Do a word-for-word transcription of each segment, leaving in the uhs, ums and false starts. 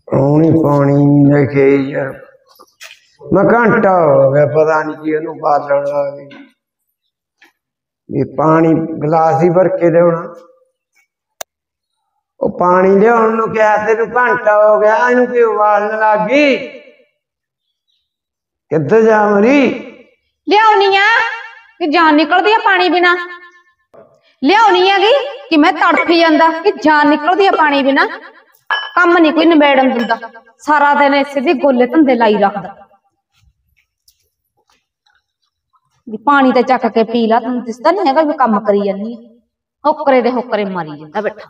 पानी पानी देखे यार मैं घंटा हो गया पता नहीं कि ਉਹਨੂੰ ਬਾਲਣ ਲੱਗ ਗਈ ਵੀ ਪਾਣੀ ਗਲਾਸ ਹੀ ਭਰ ਕੇ ਲਿਆਉਣਾ ਉਹ ਪਾਣੀ ਲਿਆਉਣ ਨੂੰ ਕਿਹਾ ਤੈਨੂੰ ਘੰਟਾ ਹੋ ਗਿਆ ਇਹਨੂੰ ਕਿਉਂ ਉਬਾਲਣ ਲੱਗ ਗਈ ਕਿੱਧਰ ਜਾ ਮਰੀ ਲਿਆਉਣੀ ਆ ਕਿ ਜਾਨ ਨਿਕਲਦੀ ਆ ਪਾਣੀ ਬਿਨਾ ਲਿਆਉਣੀ ਹੈਗੀ ਕਿ ਮੈਂ ਤੜਫੀ ਜਾਂਦਾ ਕਿ ਜਾਨ ਨਿਕਲਦੀ ਆ ਪਾਣੀ ਬਿਨਾ ਕੰਮ ਨਹੀਂ ਕੋਈ ਨਿਬੇੜਨ ਦਿੰਦਾ ਸਾਰਾ ਦਿਨ ਇਸੇ ਦੇ ਗੋਲੇ ਧੰਦੇ ਲਾਈ ਰੱਖਦਾ ਵੀ ਪਾਣੀ ਤੇ ਚੱਕ ਕੇ ਪੀ ਲਾ ਤੈਨੂੰ ਦਿਸਦਾ ਨਹੀਂ ਹੈਗਾ ਵੀ ਕੰਮ ਕਰੀ ਜਾਂਦੀ ਆ ਹੋਕਰੇ ਦੇ ਹੋਕਰੇ ਮਾਰੀ ਜਾਂਦਾ ਬੈਠਾ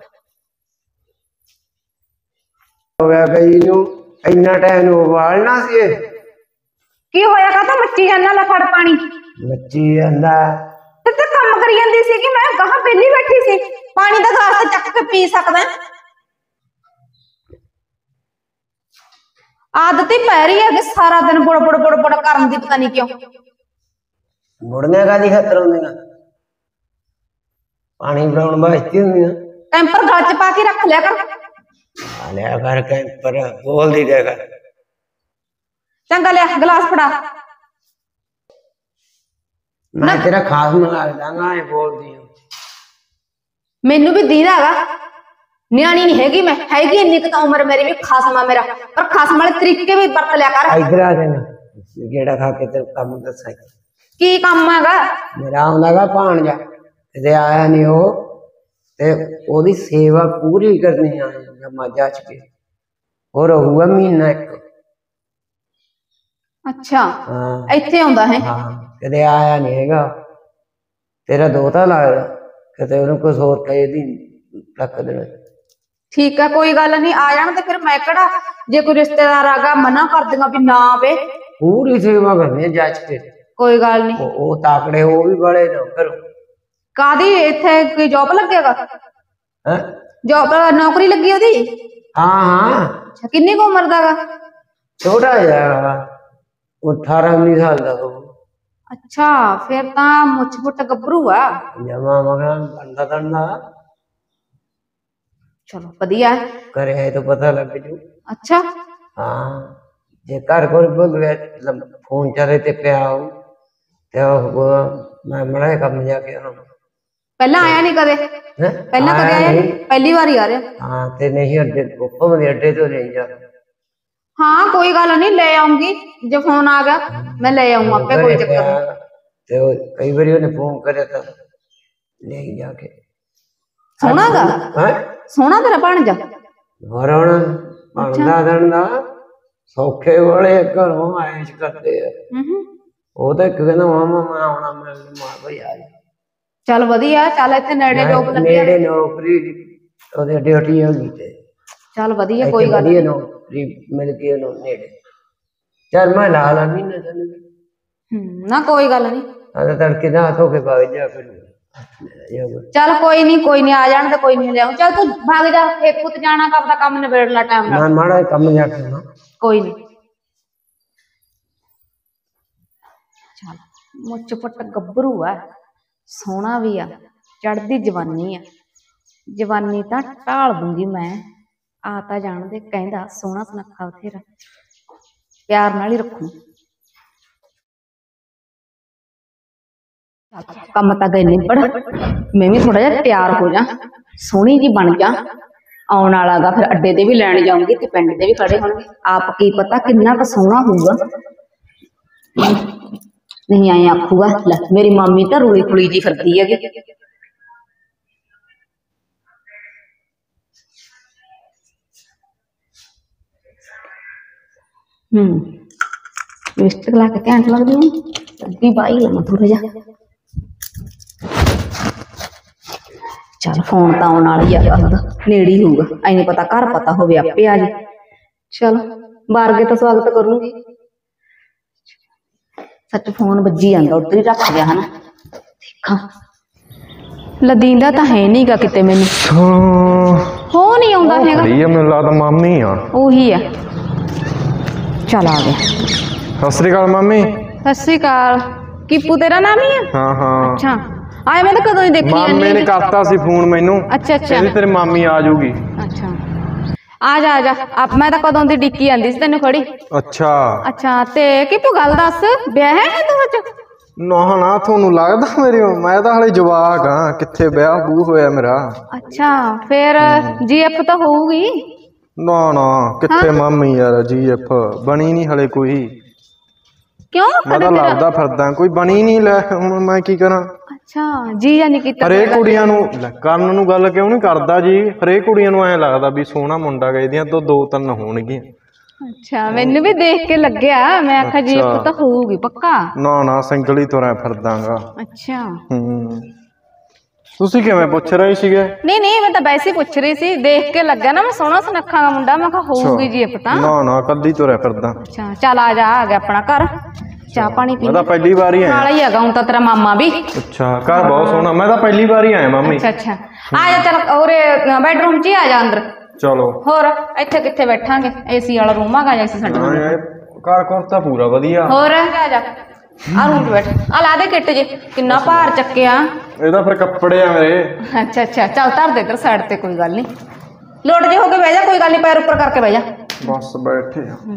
ਹੋ ਗਿਆ ਕਈ ਨੂੰ ਇੰਨਾ ਟਾਈਮ ਨੂੰ ਉਬਾਲਣਾ ਸੀ ਕੀ ਹੋਇਆ ਕਾ ਤਾਂ ਮੱਚੀ ਜਾਂਦਾ ਲੈ ਫੜ ਪਾਣੀ ਮੱਚੀ ਜਾਂਦਾ ਤੇ ਤੇ ਕੰਮ ਕਰੀ ਜਾਂਦੀ ਸੀ ਕਿ ਮੈਂ ਗਾਹਾਂ ਬੇਲੀ ਬੈਠੀ ਸੀ ਪਾਣੀ ਦਾ ਗਲਾਸ ਤੇ ਚੱਕ ਕੇ ਪੀ ਸਕਦਾ ਆਦਤ ਹੀ ਪੈ ਰਹੀ ਹੈ ਕਿ ਸਾਰਾ ਦਿਨ ਬੜ ਬੜ ਬੜ ਬੜ ਕਰਨ ਦੀ ਪਤਾ ਨਹੀਂ ਕਿਉਂ ਮੁੜਨੇ ਕਾ ਦੀ ਖਤਰ ਹੁੰਦੀਆਂ ਪਾਣੀ ਬਣਾਉਣ ਵਾਸਤੇ ਹੁੰਦੀਆਂ ਕੈਂਪਰ ਗਲ ਚ ਪਾ ਕੇ ਰੱਖ ਲਿਆ ਕਰ ਆ ਲਿਆ ਕਰ ਕੈਂਪਰ ਬੋਲਦੀ ਰਹਿ ਕਰ ਚੰਗਾ ਲਿਆ ਗਲਾਸ ਫੜਾ ਮੈਂ ਤੇਰਾ ਖਾਸ ਮੰਗਾ ਦਾਂਗਾ ਇਹ ਬੋਲਦੀ ਹਾਂ ਮੈਨੂੰ ਵੀ ਦੀਦਾ ਹੈਗਾ ਨਿਆਣੀ ਨਹੀਂ ਹੈਗੀ ਮੈਂ ਹੈਗੀ ਇੰਨੀ ਕੁ ਤਾਂ ਉਮਰ ਮੇਰੀ ਵੀ ਖਾਸਮਾ ਮੇਰਾ ਪਰ ਖਾਸਮ ਵਾਲੇ ਤਰੀਕੇ ਵੀ ਵਰਤ ਲਿਆ ਕਰ ਇਧਰ ਆ ਜਾਣਾ ਗੇੜਾ ਖਾ ਕੇ ਤੇ ਕੰਮ ਦੱਸਾਂ ਕੀ ਕੰਮ ਹੈਗਾ ਮੇਰਾ ਆਉਂਦਾਗਾ ਭਾਣਜਾ ਤੇ ਆਇਆ ਨਹੀਂ ਉਹ ਤੇ ਉਹਦੀ ਸੇਵਾ ਪੂਰੀ ਕਰਨੀ ਆ ਮਾਝਾ ਚ ਕੇ ਹੋਰ ਹੋਊਗਾ ਮਹੀਨਾ ਇੱਕ ਅੱਛਾ ਹਾਂ ਇੱਥੇ ਆਉਂਦਾ ਹੈ ਹਾਂ ਕਦੇ ਆਇਆ ਨਹੀਂ ਹੈਗਾ ਤੇਰਾ ਦੋਤਾ ਲੱਗਦਾ ਕਿਤੇ ਉਹਨੂੰ ਕੁਝ ਹੋਰ ਕਹੇ ਦੀ ਰੱਖ ਦੇਣਾ ਠੀਕ ਹੈ ਕੋਈ ਗੱਲ ਨਹੀਂ ਆ ਜਾਣ ਤੇ ਫਿਰ ਮੈਂ ਕਿਹੜਾ ਜੇ ਕੋਈ ਰਿਸ਼ਤੇਦਾਰ ਆਗਾ ਮਨਾ ਕਰ ਦਿੰਗਾ ਵੀ ਨਾ ਆਵੇ ਪੂਰੀ ਸੇਵਾ ਕਰਨੀ ਜੱਜ ਕੇ ਕੋਈ ਗੱਲ ਨਹੀਂ ਉਹ ਤਾਕੜੇ ਉਹ ਵੀ ਬੜੇ ਨੇ ਕਰੋ ਕਾਦੀ ਇੱਥੇ ਕੋਈ ਜੌਬ ਲੱਗੇਗਾ ਹੈ ਜੌਬ ਨੌਕਰੀ ਲੱਗੀ ਉਹਦੀ ਹਾਂ ਹਾਂ ਅੱਛਾ ਕਿੰਨੀ ਕੁ ਉਮਰ ਦਾਗਾ ਛੋਟਾ ਜਿਹਾ ਉਹ ਅਠਾਰਾਂ ਉੱਨੀ ਸਾਲ ਦਾ ਹੋ ਅੱਛਾ ਫਿਰ ਤਾਂ ਮੁੱਛ ਪੁੱਟ ਗੱਭਰੂ ਆ ਜਮਾ ਮਗਾ ਬੰਦਾ ਦੰਦਾ ਚਲੋ ਵਧੀਆ करे है तो पता लग जू अच्छा हाँ जे घर को बोल गए फोन चले ते पे आओ ते वो मैं मड़ा कम जाके पहला आया नहीं कदे पहला कदे आया नहीं पहली बार ही आ रहा हाँ ते नहीं अड्डे गोपो में अड्डे तो नहीं जा हाँ कोई गल नहीं ले आऊंगी जब फोन आ गया मैं ले आऊंगा पे कोई चक्कर नहीं ते कई बार उन्हें फोन करे था ले जाके सोना गा हैं सोना तेरा भाणजा वरण बनदा दंदा सौखे वाले घरों आयश करते हैं ਉਹ ਤਾਂ ਕਹਿੰਦਾ ਮਾਮਾ ਮੈਂ ਆਉਣਾ ਮੈਂ ਮਾਂ ਭਾਈ ਆ ਜਾ ਚੱਲ ਵਧੀਆ ਚੱਲ ਇੱਥੇ ਨੇੜੇ ਜੋਬ ਲੱਗੀ ਨੇੜੇ ਨੌਕਰੀ ਉਹਦੇ ਡਿਊਟੀ ਹੋ ਗਈ ਤੇ ਚੱਲ ਵਧੀਆ ਕੋਈ ਗੱਲ ਨਹੀਂ ਨੌਕਰੀ ਮਿਲ ਗਈ ਉਹਨੂੰ ਨੇੜੇ ਚੱਲ ਮੈਂ ਲਾ ਲਾ ਮਹੀਨੇ ਤੈਨੂੰ ਹੂੰ ਨਾ ਕੋਈ ਗੱਲ ਨਹੀਂ ਆ ਤੜਕੇ ਦਾ ਹੱਥ ਹੋ ਕੇ ਭਾਗ ਜਾ ਫਿਰ ਚੱਲ ਕੋਈ ਨਹੀਂ ਕੋਈ ਨਹੀਂ ਆ ਜਾਣ ਤੇ ਕੋਈ ਨਹੀਂ ਲਿਆਉਂ ਚੱਲ ਤੂੰ ਭਾਗ ਜਾ ਖੇਤ ਪੁੱਤ ਜਾਣਾ ਕਰਦਾ ਕੰਮ ਨਿਬੇੜ ਲੈ ਟਾਈਮ ਨਾਲ ਮੈਂ ਮਾੜਾ ਕੰਮ ਜਾ ਕੇ ਨਾ ਕੋਈ ਨਹੀਂ ਚੱਲ ਮੁੱਛ ਪੁੱਟ ਗੱਭਰੂ ਆ ਸੋਹਣਾ ਵੀ ਆ ਚੜਦੀ ਜਵਾਨੀ ਆ ਜਵਾਨੀ ਤਾਂ ਢਾਲ ਦੂੰਗੀ ਮੈਂ ਆ ਤਾਂ ਜਾਣਦੇ ਕਹਿੰਦਾ ਸੋਹਣਾ ਸੁਨੱਖਾ ਬਥੇਰਾ ਪਿਆਰ ਨਾਲ ਹੀ ਰੱਖੂ ਕੰਮ ਤਾਂ ਗਏ ਨਿਬੜ ਮੈਂ ਵੀ ਥੋੜਾ ਜਿਹਾ ਤਿਆਰ ਹੋ ਜਾ ਸੋਹਣੀ ਜੀ ਬਣ ਜਾ ਆਉਣ ਵਾਲਾ ਗਾ ਫਿਰ ਅੱਡੇ ਤੇ ਵੀ ਲੈਣ ਜਾਊਂਗੀ ਤੇ ਪਿੰਡ ਦੇ ਵੀ ਖੜੇ ਹੋਣਗੇ ਆਪ ਕੀ ਪਤਾ ਕਿੰਨਾ ਕੁ ਸੋਹਣਾ ਹੋਊਗਾ नहीं आए आखूगा ले मेरी मामी तो रूली खुली जी फिरती है हम्म लिपस्टिक ला के घैंट लगदी है अद्धी बाई लमा थोड़ा जा चल फोन तो आने वाली है नेड़ी होगा ऐ नहीं पता घर पता होवे आपे आ जी चल बार के तो स्वागत करूंगी सच फोन बजी जाता उधर ही रख गया है ना देखा लदींदा तो है नहीं गा किते मैनू हो नहीं आउंदा हैगा ये मेरे लगदा मामी आ ओही है चल आ गया सत श्री अकाल मामी सत श्री अकाल कीपू तेरा नाम ही है हाँ हाँ अच्छा आए मैं तो कदों ही देखी मामी ने करता सी फोन मैनू अच्छा अच्छा तेरी मामी आ जाऊगी अच्छा ਆ ਜਾ ਆ ਜਾ ਆਪ ਮੈਂ ਤਾਂ ਕਦੋਂ ਦੀ ਡਿੱਕੀ ਆਂਦੀ ਸੀ ਤੈਨੂੰ ਖੜੀ। ਅੱਛਾ ਅੱਛਾ ਤੇ ਕੀ ਤੂੰ ਗੱਲ ਦੱਸ ਵਿਆਹ ਹੈ ਤੂੰ ਅੱਜ? ਨਾ ਨਾ ਤੁਹਾਨੂੰ ਲੱਗਦਾ ਮੇਰੀ ਮੈਂ ਤਾਂ ਹਲੇ ਜਵਾਕ ਆ, ਕਿੱਥੇ ਵਿਆਹ ਬੂ ਹੋਇਆ ਮੇਰਾ। ਅੱਛਾ ਫੇਰ ਜੀਐਫ ਤਾਂ ਹੋਊਗੀ। ਨਾ ਨਾ ਕਿੱਥੇ ਮਾਮੀ ਯਾਰ ਜੀਐਫ ਬਣੀ ਨਹੀਂ ਹਲੇ ਕੋਈ। ਕਿਉਂ ਮੈਂ ਤਾਂ ਲੱਭਦਾ ਫਿਰਦਾ ਕੋਈ ਬਣੀ ਨਹੀਂ। ਲੈ ਹੁਣ ਮੈਂ ਕੀ ਕਰਾਂ। ਅੱਛਾ ਜੀ ਜਾਂ ਨਹੀਂ ਕੀਤਾ ਹਰੇਕ ਕੁੜੀਆਂ ਨੂੰ ਲੈ, ਕਰਨ ਨੂੰ ਗੱਲ ਕਿਉਂ ਨਹੀਂ ਕਰਦਾ ਜੀ। ਹਰੇਕ ਕੁੜੀਆਂ ਨੂੰ ਐਂ ਲੱਗਦਾ ਵੀ ਸੋਹਣਾ ਮੁੰਡਾ ਗਾ, ਇਹਦੀਆਂ ਤੋਂ ਦੋ ਤਿੰਨ ਹੋਣਗੀਆਂ। ਅੱਛਾ ਮੈਨੂੰ ਵੀ ਦੇਖ ਕੇ ਲੱਗਿਆ, ਮੈਂ ਆਖਿਆ ਜੀਐਫ ਤਾਂ ਹੋਊਗੀ ਪੱਕਾ। ਨਾ ਨਾ ਸਿੰਗਲ ਹੀ ਤੁਰਿਆ ਫਿਰਦਾਗਾ। ਅੱਛਾ ਹੂੰ ਤੁਸੀਂ ਕਿਵੇਂ ਪੁੱਛ ਰਹੇ ਸੀਗੇ? ਨਹੀਂ ਨਹੀਂ ਮੈਂ ਤਾਂ ਵੈਸੇ ਹੀ ਪੁੱਛ ਰਹੀ ਸੀ, ਦੇਖ ਕੇ ਲੱਗਾ ਨਾ ਮੈਂ ਸੋਹਣਾ ਸੁਨੱਖਾ ਦਾ ਮੁੰਡਾ, ਮੈਂ ਕਿਹਾ ਹੋਊਗੀ ਜੀਐਫ ਤਾਂ। ਨਾ ਨਾ ਕੱਲੀ ਤੁਰਿਆ ਫਿਰਦਾ। ਅੱਛਾ ਚੱਲ ਆ ਜਾ, ਆ ਗਿਆ ਆਪਣਾ ਘਰ, ਚਾਹ ਪਾਣੀ ਪੀ। ਮੈਂ ਤਾਂ ਪਹਿਲੀ ਵਾਰ ਹੀ ਆਇਆ। ਨਾਲ ਹੀ ਹੈਗਾ ਹੁਣ ਤਾਂ ਤੇਰਾ ਮਾਮਾ ਵੀ। ਅੱਛਾ ਘਰ ਬਹੁਤ ਸੋਹਣਾ, ਮੈਂ ਤਾਂ ਪਹਿਲੀ ਵਾਰ ਹੀ ਆਇਆ ਮਾਮੀ। ਅੱਛਾ ਅੱਛਾ ਆ ਜਾ ਚੱਲ ਉਰੇ ਬੈਡਰੂਮ 'ਚ ਹੀ ਆ ਜਾ ਅੰਦਰ। ਚਲੋ ਹੋਰ ਇੱਥੇ ਕਿੱਥੇ ਬੈਠਾਂਗੇ, ਏਸੀ ਵਾਲਾ ਰੂਮ ਹੈਗਾ ਏਸੀ ਸਾਡਾ। ਘਰ ਘਰ ਤਾਂ ਪੂਰਾ ਵਧੀਆ। ਹੋਰ ਆ ਜਾ ਆ ਰੂਮ 'ਚ ਬੈਠ, ਆ ਲਾ ਦੇ ਕਿੱਟ ਜੇ, ਕਿੰਨਾ ਭਾਰ ਚੱਕਿਆ। ਇਹਦਾ ਫਿਰ ਕੱਪੜੇ ਆ ਮੇਰੇ। ਅੱਛਾ ਅੱਛਾ ਚੱਲ ਧਰ ਦੇ ਇੱਧਰ ਸਾਈਡ ਤੇ, ਕੋਈ ਗੱਲ ਨਹੀਂ ਲੋਟ ਜੇ ਹੋ ਕੇ ਬਹਿ ਜਾ, ਕੋਈ ਗੱਲ ਨਹੀਂ ਪੈਰ ਉੱਪਰ ਕਰਕੇ ਬਹਿ ਜਾ। ਬਸ ਬੈਠੇ ਆ।